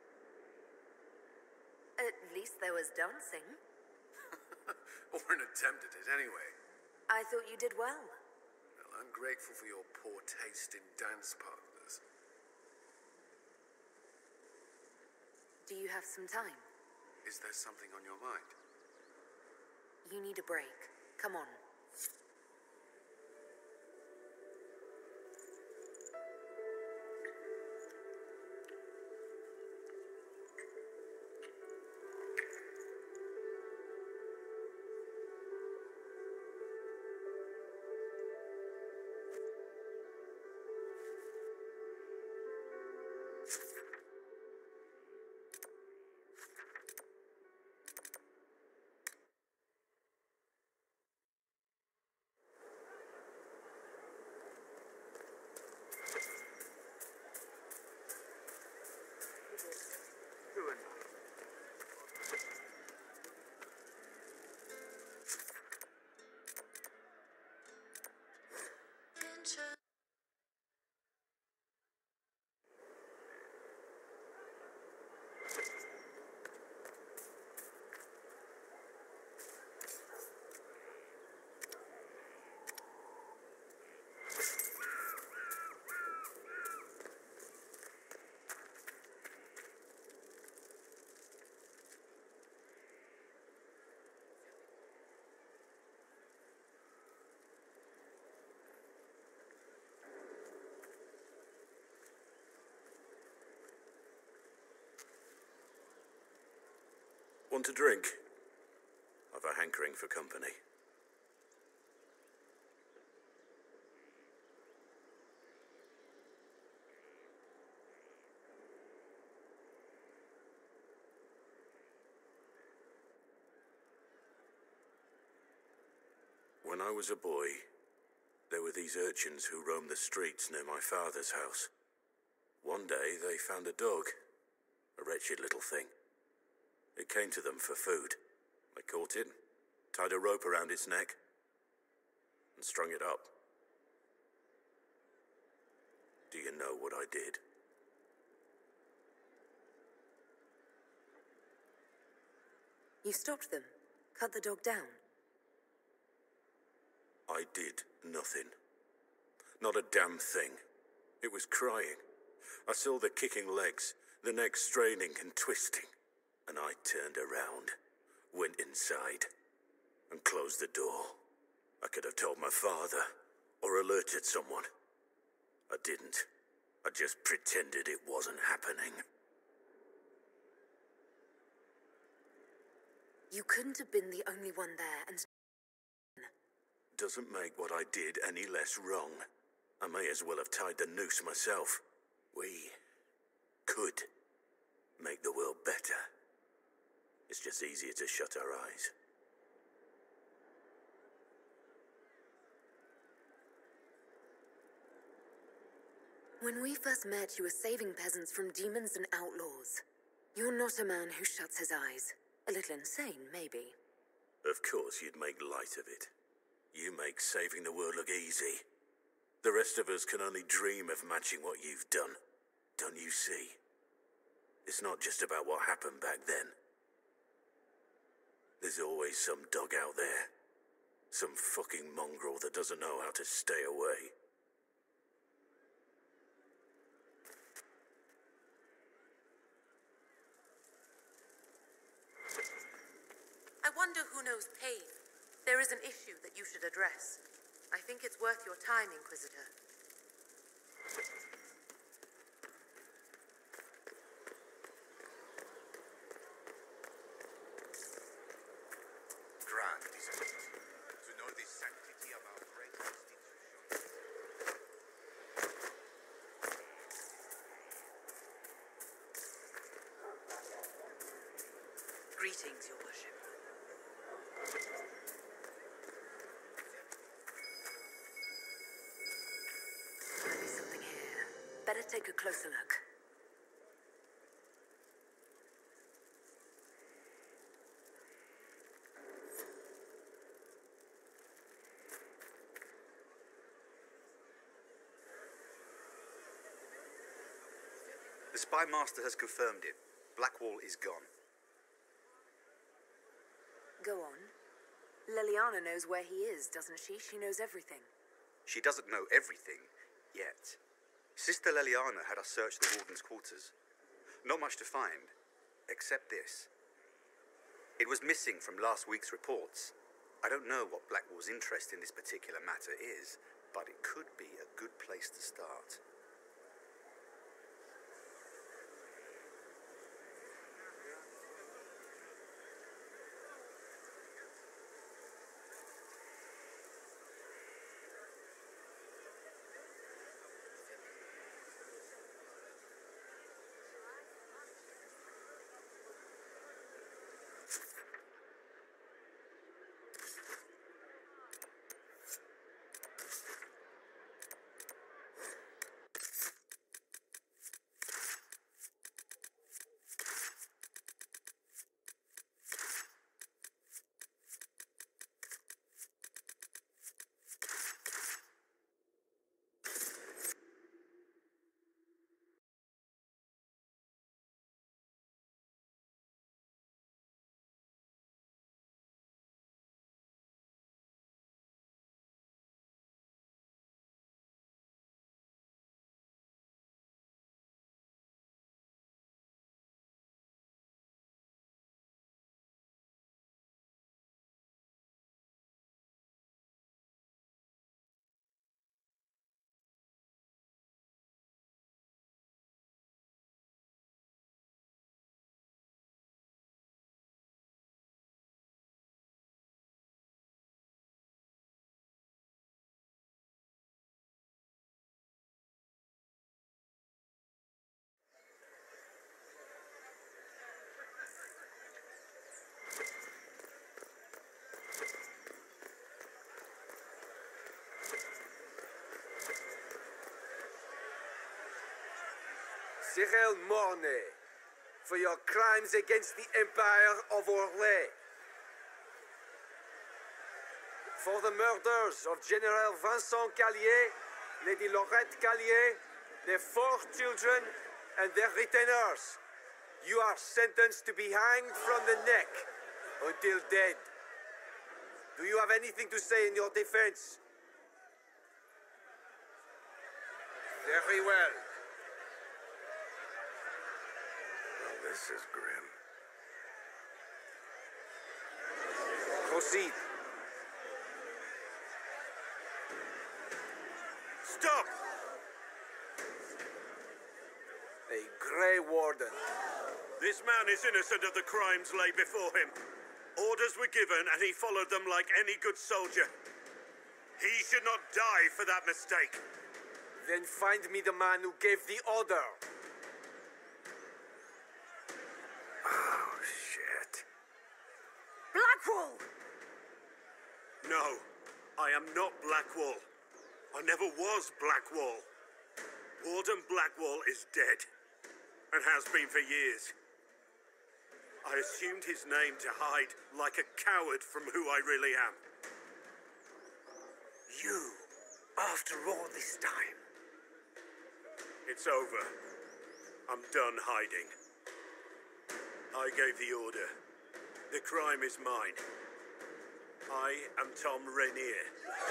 At least there was dancing. Or an attempt at it, anyway. I thought you did well. Well, I'm grateful for your poor taste in dance partners. Do you have some time? Is there something on your mind? You need a break. Come on. Want a drink? I've a hankering for company. When I was a boy, there were these urchins who roamed the streets near my father's house. One day, they found a dog. A wretched little thing. It came to them for food. They caught it, tied a rope around its neck, and strung it up. Do you know what I did? You stopped them, cut the dog down. I did nothing. Not a damn thing. It was crying. I saw the kicking legs, the neck straining and twisting, and I turned around, went inside, and closed the door. I could have told my father, or alerted someone. I didn't. I just pretended it wasn't happening. You couldn't have been the only one there, and... Doesn't make what I did any less wrong. I may as well have tied the noose myself. We could make the world better. It's just easier to shut our eyes. When we first met, you were saving peasants from demons and outlaws. You're not a man who shuts his eyes. A little insane, maybe. Of course you'd make light of it. You make saving the world look easy. The rest of us can only dream of matching what you've done. Don't you see? It's not just about what happened back then. There's always some dog out there. Some fucking mongrel that doesn't know how to stay away. I wonder who knows pain. There is an issue that you should address. I think it's worth your time, Inquisitor. Grant is to know the sanctity of our great institution. Greetings, Your Worship. Might be something here. Better take a closer look. The Spy Master has confirmed it. Blackwall is gone. Go on. Leliana knows where he is, doesn't she? She knows everything. She doesn't know everything, yet. Sister Leliana had us search the Warden's quarters. Not much to find, except this. It was missing from last week's reports. I don't know what Blackwall's interest in this particular matter is, but it could be a good place to start. Cyril Mornay, for your crimes against the Empire of Orlais. For the murders of General Vincent Callier, Lady Laurette Callier, their four children, and their retainers. You are sentenced to be hanged from the neck until dead. Do you have anything to say in your defense? Very well. Well, this is grim. Proceed. Stop! A Grey Warden. This man is innocent of the crimes laid before him. Orders were given, and he followed them like any good soldier. He should not die for that mistake. Then find me the man who gave the order. Oh, shit. Blackwall! No, I am not Blackwall. I never was Blackwall. Warden Blackwall is dead, and has been for years. I assumed his name to hide like a coward from who I really am. You, after all this time. It's over. I'm done hiding. I gave the order. The crime is mine. I am Tom Rainier.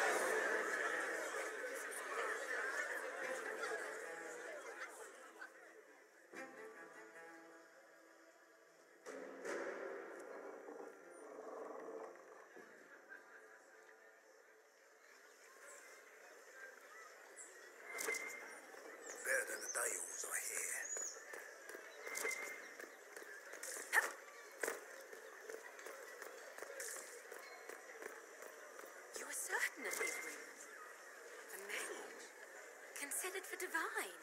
Certain of these rumors. A mage. Considered for divine.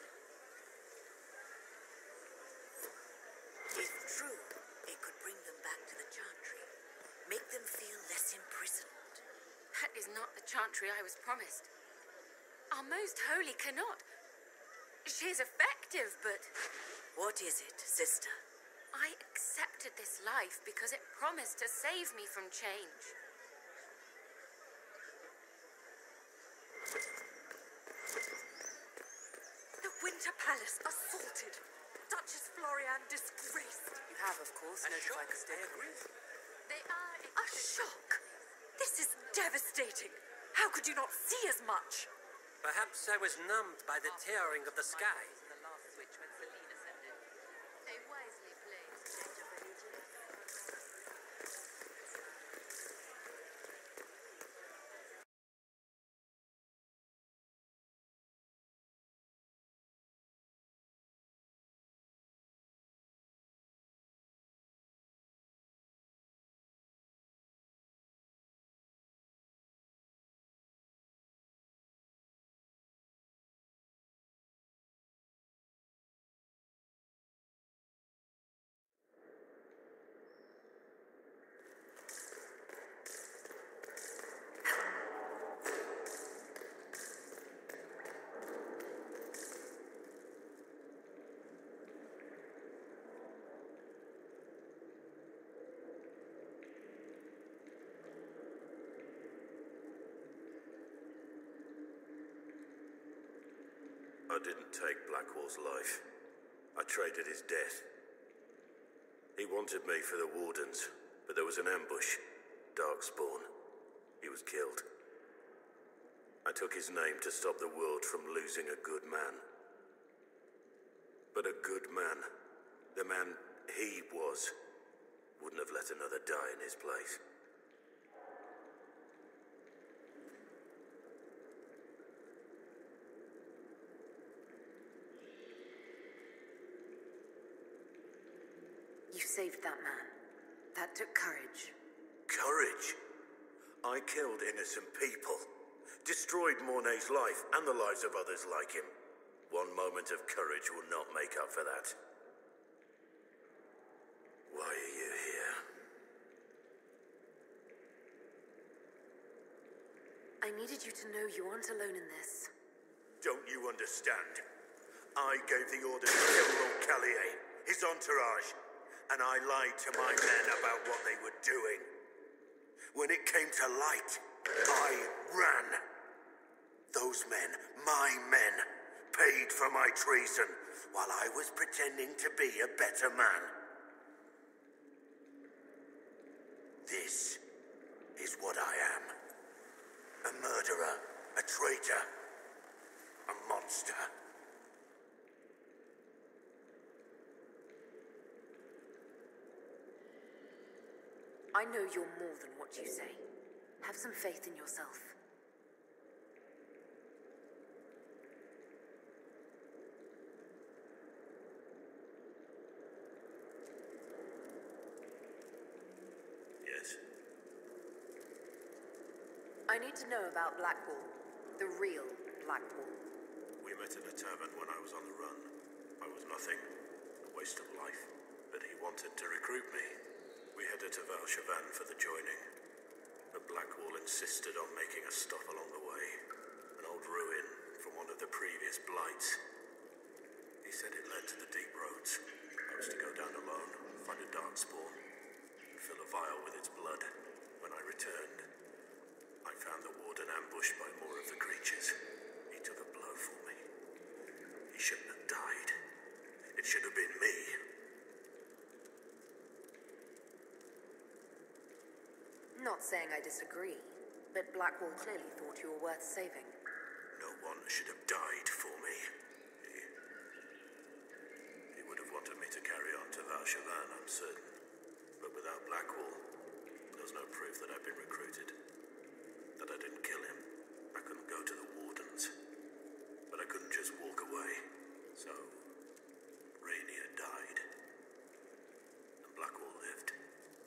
If true, it could bring them back to the Chantry. Make them feel less imprisoned. That is not the Chantry I was promised. Our most holy cannot. She is effective, but... What is it, sister? I accepted this life because it promised to save me from change. Winter Palace assaulted. Duchess Florian disgraced. You have, of course, notified the state. They are a shock. This is devastating. How could you not see as much? Perhaps I was numbed by the tearing of the sky. The last switch when Selene ascended. A wisely placed act of religion. I didn't take Blackwall's life. I traded his death. He wanted me for the Wardens, but there was an ambush. Darkspawn. He was killed. I took his name to stop the world from losing a good man. But a good man, the man he was, wouldn't have let another die in his place. You saved that man. That took courage. Courage? I killed innocent people. Destroyed Mornay's life and the lives of others like him. One moment of courage will not make up for that. Why are you here? I needed you to know you aren't alone in this. Don't you understand? I gave the order to kill Lord Callier, his entourage, and I lied to my men about what they were doing. When it came to light, I ran. Those men, my men, paid for my treason while I was pretending to be a better man. This is what I am. A murderer, a traitor, a monster. I know you're more than what you say. Have some faith in yourself. Yes? I need to know about Blackwall. The real Blackwall. We met in a tavern when I was on the run. I was nothing, a waste of life, but he wanted to recruit me. We headed to Valshavan for the joining, but Blackwall insisted on making a stop along the way. An old ruin from one of the previous blights. He said it led to the deep roads. I was to go down alone, find a darkspawn, and fill a vial with its blood. When I returned, I found the warden ambushed by more of the creatures. He took a blow for me. He shouldn't have died. It should have been me. Not saying I disagree, but Blackwall clearly thought you were worth saving. No one should have died for me. He... He would have wanted me to carry on to Valshavan, I'm certain. But without Blackwall, there's no proof that I've been recruited. That I didn't kill him. I couldn't go to the Wardens. But I couldn't just walk away. So, Rainier died. And Blackwall lived.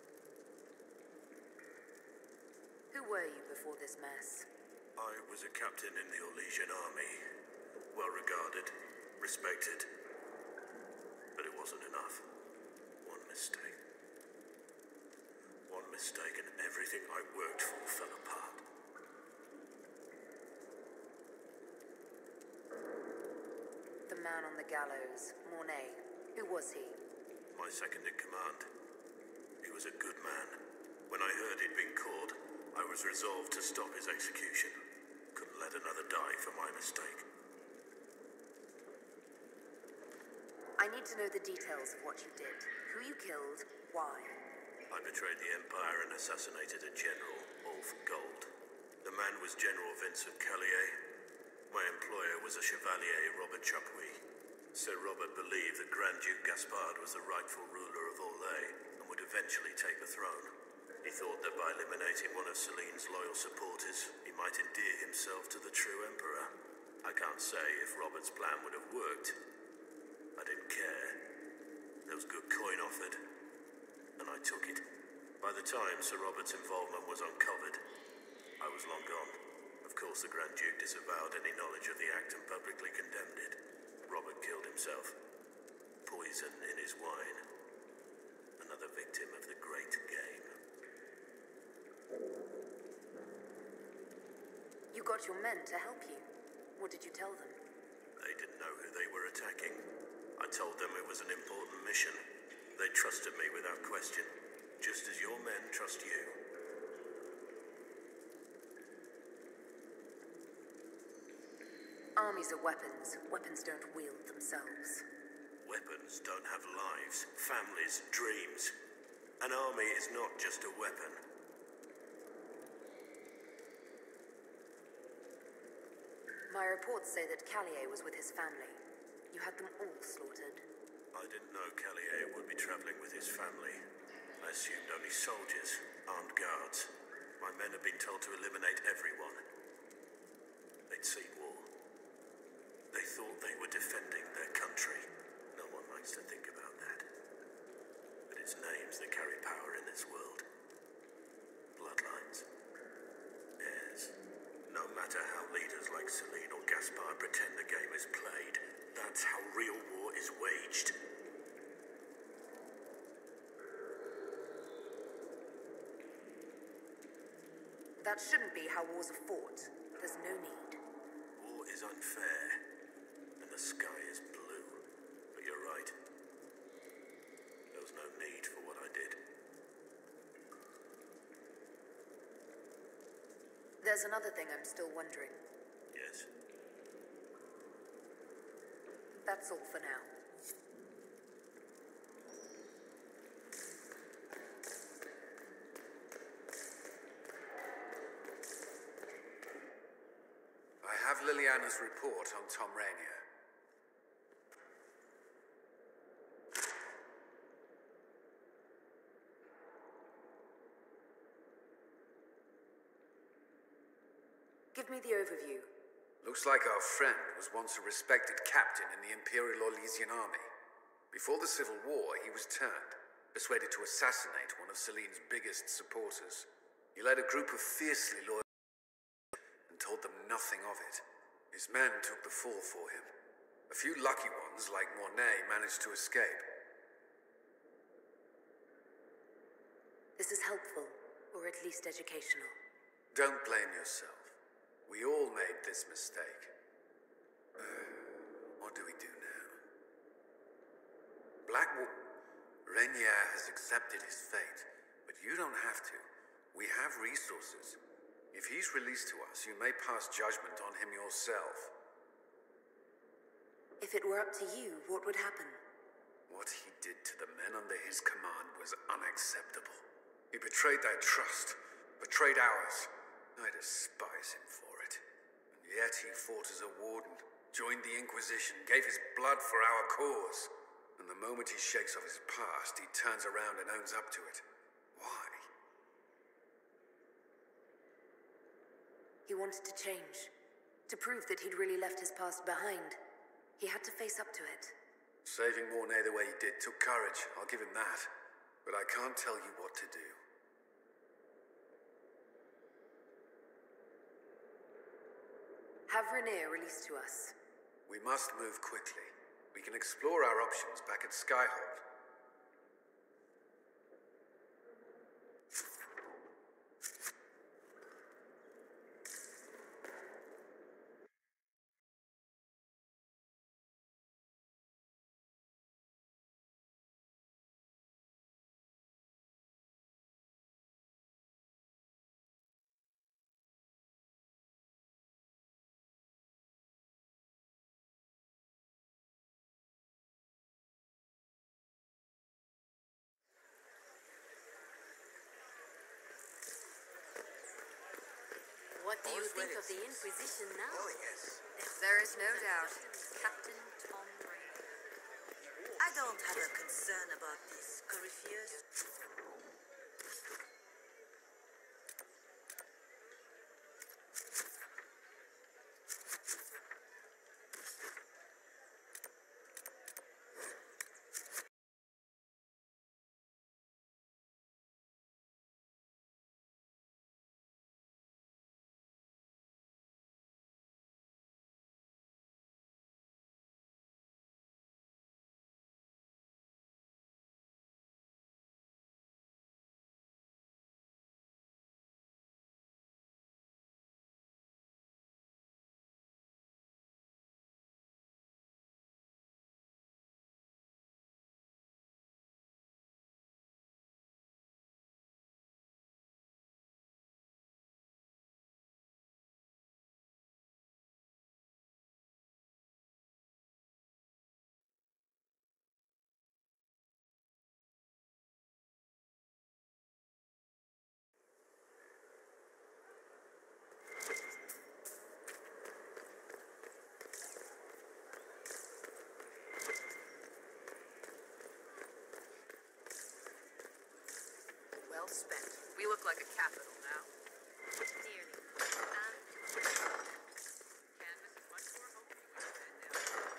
Who were you before this mess? I was a captain in the Orlesian army. Well regarded, respected. But it wasn't enough. One mistake. One mistake and everything I worked for fell apart. The man on the gallows, Mornay. Who was he? My second in command. He was a good man. When I heard he'd been caught, I was resolved to stop his execution. Couldn't let another die for my mistake. I need to know the details of what you did. Who you killed, why. I betrayed the Empire and assassinated a general, all for gold. The man was General Vincent Callier. My employer was a Chevalier, Robert Chapuis. Sir Robert believed that Grand Duke Gaspard was the rightful ruler of Orlais and would eventually take the throne. He thought that by eliminating one of Celine's loyal supporters, he might endear himself to the true Emperor. I can't say if Robert's plan would have worked. I didn't care. There was good coin offered, and I took it. By the time Sir Robert's involvement was uncovered, I was long gone. Of course, the Grand Duke disavowed any knowledge of the act and publicly condemned it. Robert killed himself. Poison in his wine. Another victim of the great game. You got your men to help you. What did you tell them? They didn't know who they were attacking. I told them it was an important mission. They trusted me without question, just as your men trust you. Armies are weapons. Weapons don't wield themselves. Weapons don't have lives, families, dreams. An army is not just a weapon. My reports say that Callier was with his family. You had them all slaughtered. I didn't know Callier would be traveling with his family. I assumed only soldiers, armed guards. My men had been told to eliminate everyone. They'd seen war. They thought they were defending their country. No one likes to think about that. But it's names that carry power in this world. Bloodlines. Heirs. No matter how leaders like Celine or Gaspard pretend the game is played, that's how real war is waged. That shouldn't be how wars are fought. There's no need. War is unfair, and the the sky is blue. But you're right. There was no need for what I did. There's another thing I'm still wondering. Yes? That's all for now. I have Liliana's report on Tom Rainier. Give me the overview. Looks like our friend was once a respected captain in the Imperial Orlesian army. Before the Civil War, he was turned, persuaded to assassinate one of Celine's biggest supporters. He led a group of fiercely loyal and told them nothing of it. His men took the fall for him. A few lucky ones, like Mornay, managed to escape. This is helpful, or at least educational. Don't blame yourself. We all made this mistake. What do we do now? Blackwall... Rainier has accepted his fate, but you don't have to. We have resources. If he's released to us, you may pass judgment on him yourself. If it were up to you, what would happen? What he did to the men under his command was unacceptable. He betrayed their trust, betrayed ours. I despise him for it. And yet he fought as a warden, joined the Inquisition, gave his blood for our cause. And the moment he shakes off his past, he turns around and owns up to it. Why? He wanted to change. To prove that he'd really left his past behind. He had to face up to it. Saving Mornay the way he did took courage, I'll give him that. But I can't tell you what to do. Have Rainier released to us. We must move quickly. We can explore our options back at Skyhold. What do you think of the Inquisition now? Oh, yes. There is no doubt. Captain Tom Rainier. I don't have a concern about this, Corypheus. Well spent. We look like a capital now. Nearly. And canvas is much more homely when it's been down.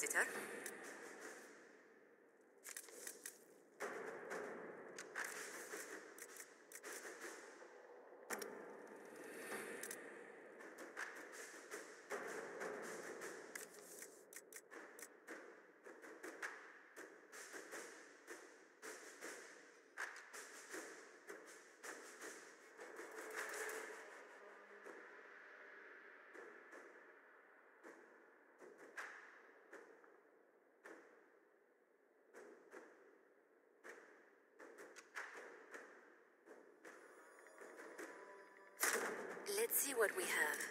Inquisitor. Let's see what we have.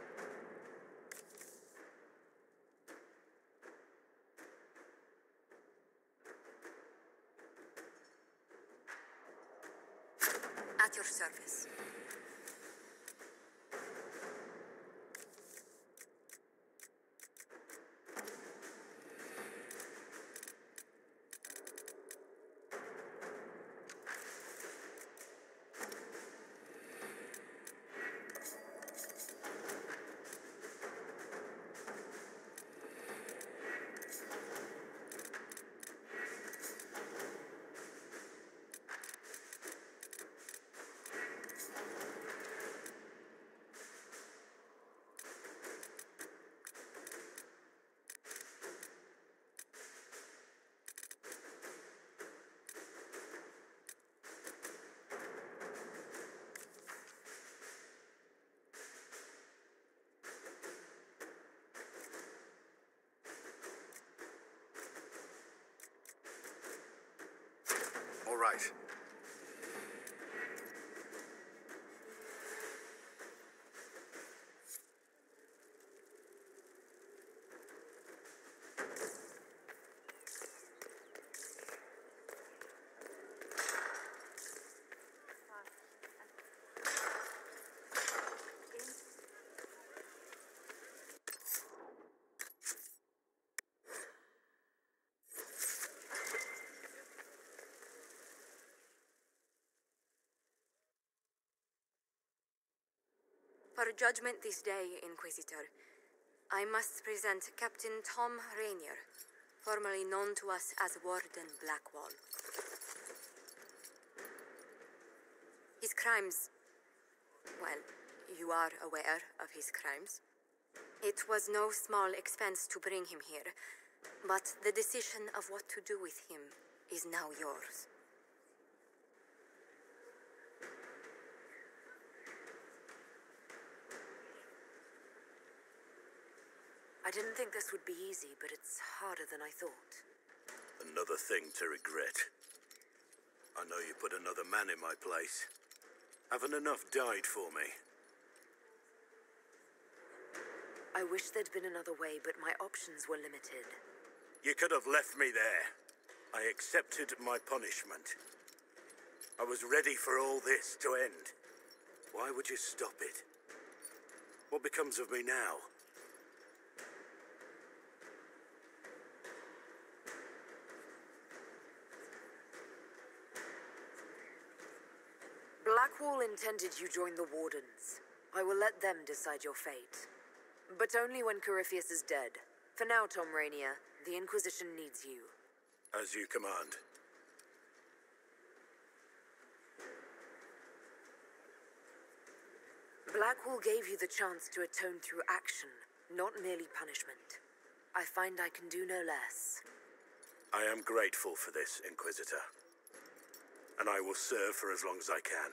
At your service. All right. For judgment this day, Inquisitor, I must present Captain Tom Rainier, formerly known to us as Warden Blackwall. His crimes... well, you are aware of his crimes. It was no small expense to bring him here, but the decision of what to do with him is now yours. I didn't think this would be easy, but it's harder than I thought. Another thing to regret. I know you put another man in my place. Haven't enough died for me. I wish there'd been another way, but my options were limited. You could have left me there. I accepted my punishment. I was ready for all this to end. Why would you stop it? What becomes of me now? Blackwall intended you join the Wardens. I will let them decide your fate. But only when Corypheus is dead. For now, Tom Rainier, the Inquisition needs you. As you command. Blackwall gave you the chance to atone through action, not merely punishment. I find I can do no less. I am grateful for this, Inquisitor. And I will serve for as long as I can.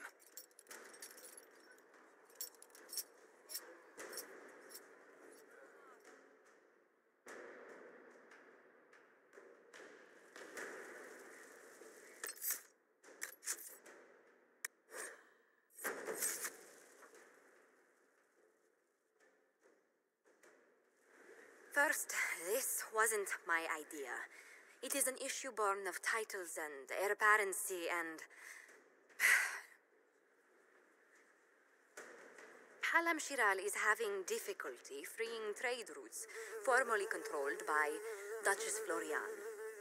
First, this wasn't my idea. It is an issue born of titles and heir apparency and... Halam Shiral is having difficulty freeing trade routes formerly controlled by Duchess Florian.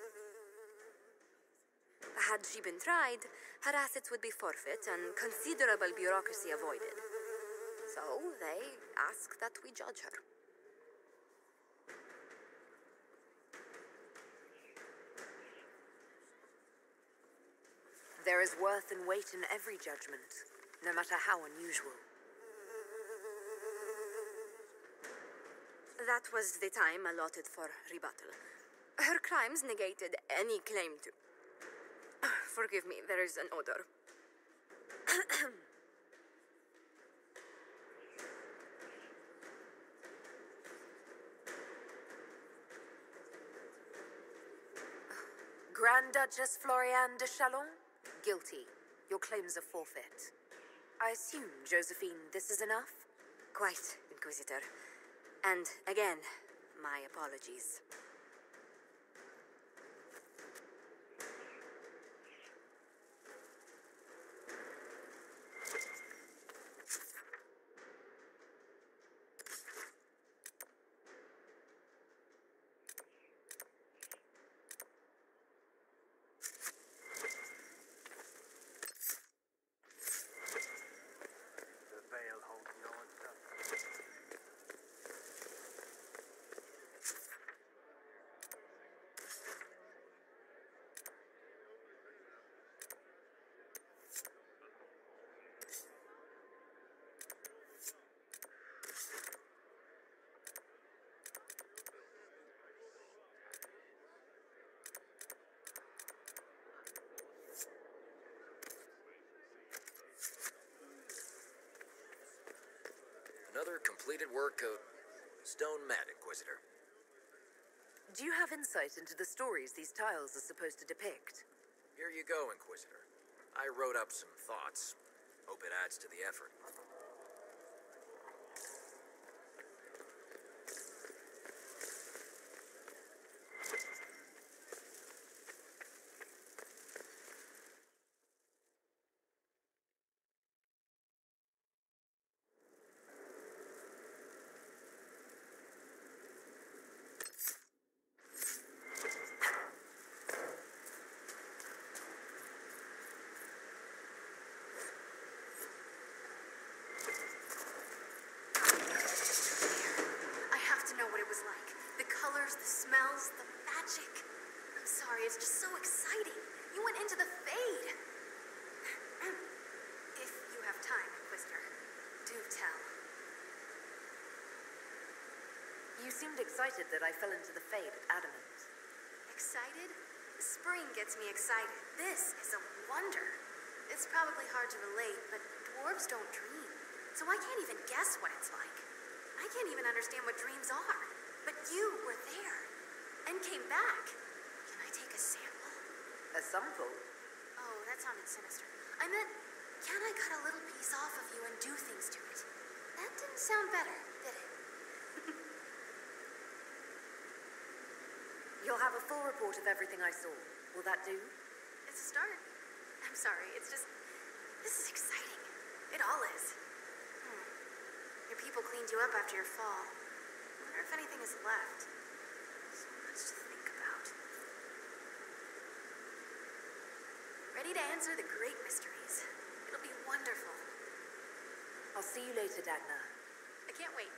Had she been tried, her assets would be forfeit and considerable bureaucracy avoided. So they ask that we judge her. There is worth and weight in every judgment, no matter how unusual. That was the time allotted for rebuttal. Her crimes negated any claim to... Forgive me, there is an odor. Grand Duchess Floriane de Chalon? Guilty. Your claims are forfeit. I assume, Josephine, this is enough? Quite, Inquisitor. And again, my apologies. Another completed work of stone mat, Inquisitor. Do you have insight into the stories these tiles are supposed to depict? Here you go, Inquisitor. I wrote up some thoughts. Hope it adds to the effort. The smells, the magic. I'm sorry, it's just so exciting. You went into the Fade. If you have time, Inquisitor, do tell. You seemed excited that I fell into the Fade at Adamant. Excited? Spring gets me excited. This is a wonder. It's probably hard to relate, but dwarves don't dream. So I can't even guess what it's like. I can't even understand what dreams are. But you were there, and came back. Can I take a sample? A sample? Oh, that sounded sinister. I meant, can I cut a little piece off of you and do things to it? That didn't sound better, did it? You'll have a full report of everything I saw. Will that do? It's a start. I'm sorry, it's just... This is exciting. It all is. Hmm. Your people cleaned you up after your fall. I wonder if anything is left. So much to think about. Ready to answer the great mysteries. It'll be wonderful. I'll see you later, Dagna. I can't wait.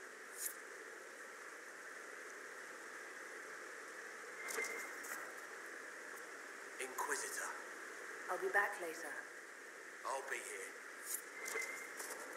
Inquisitor. I'll be back later. I'll be here.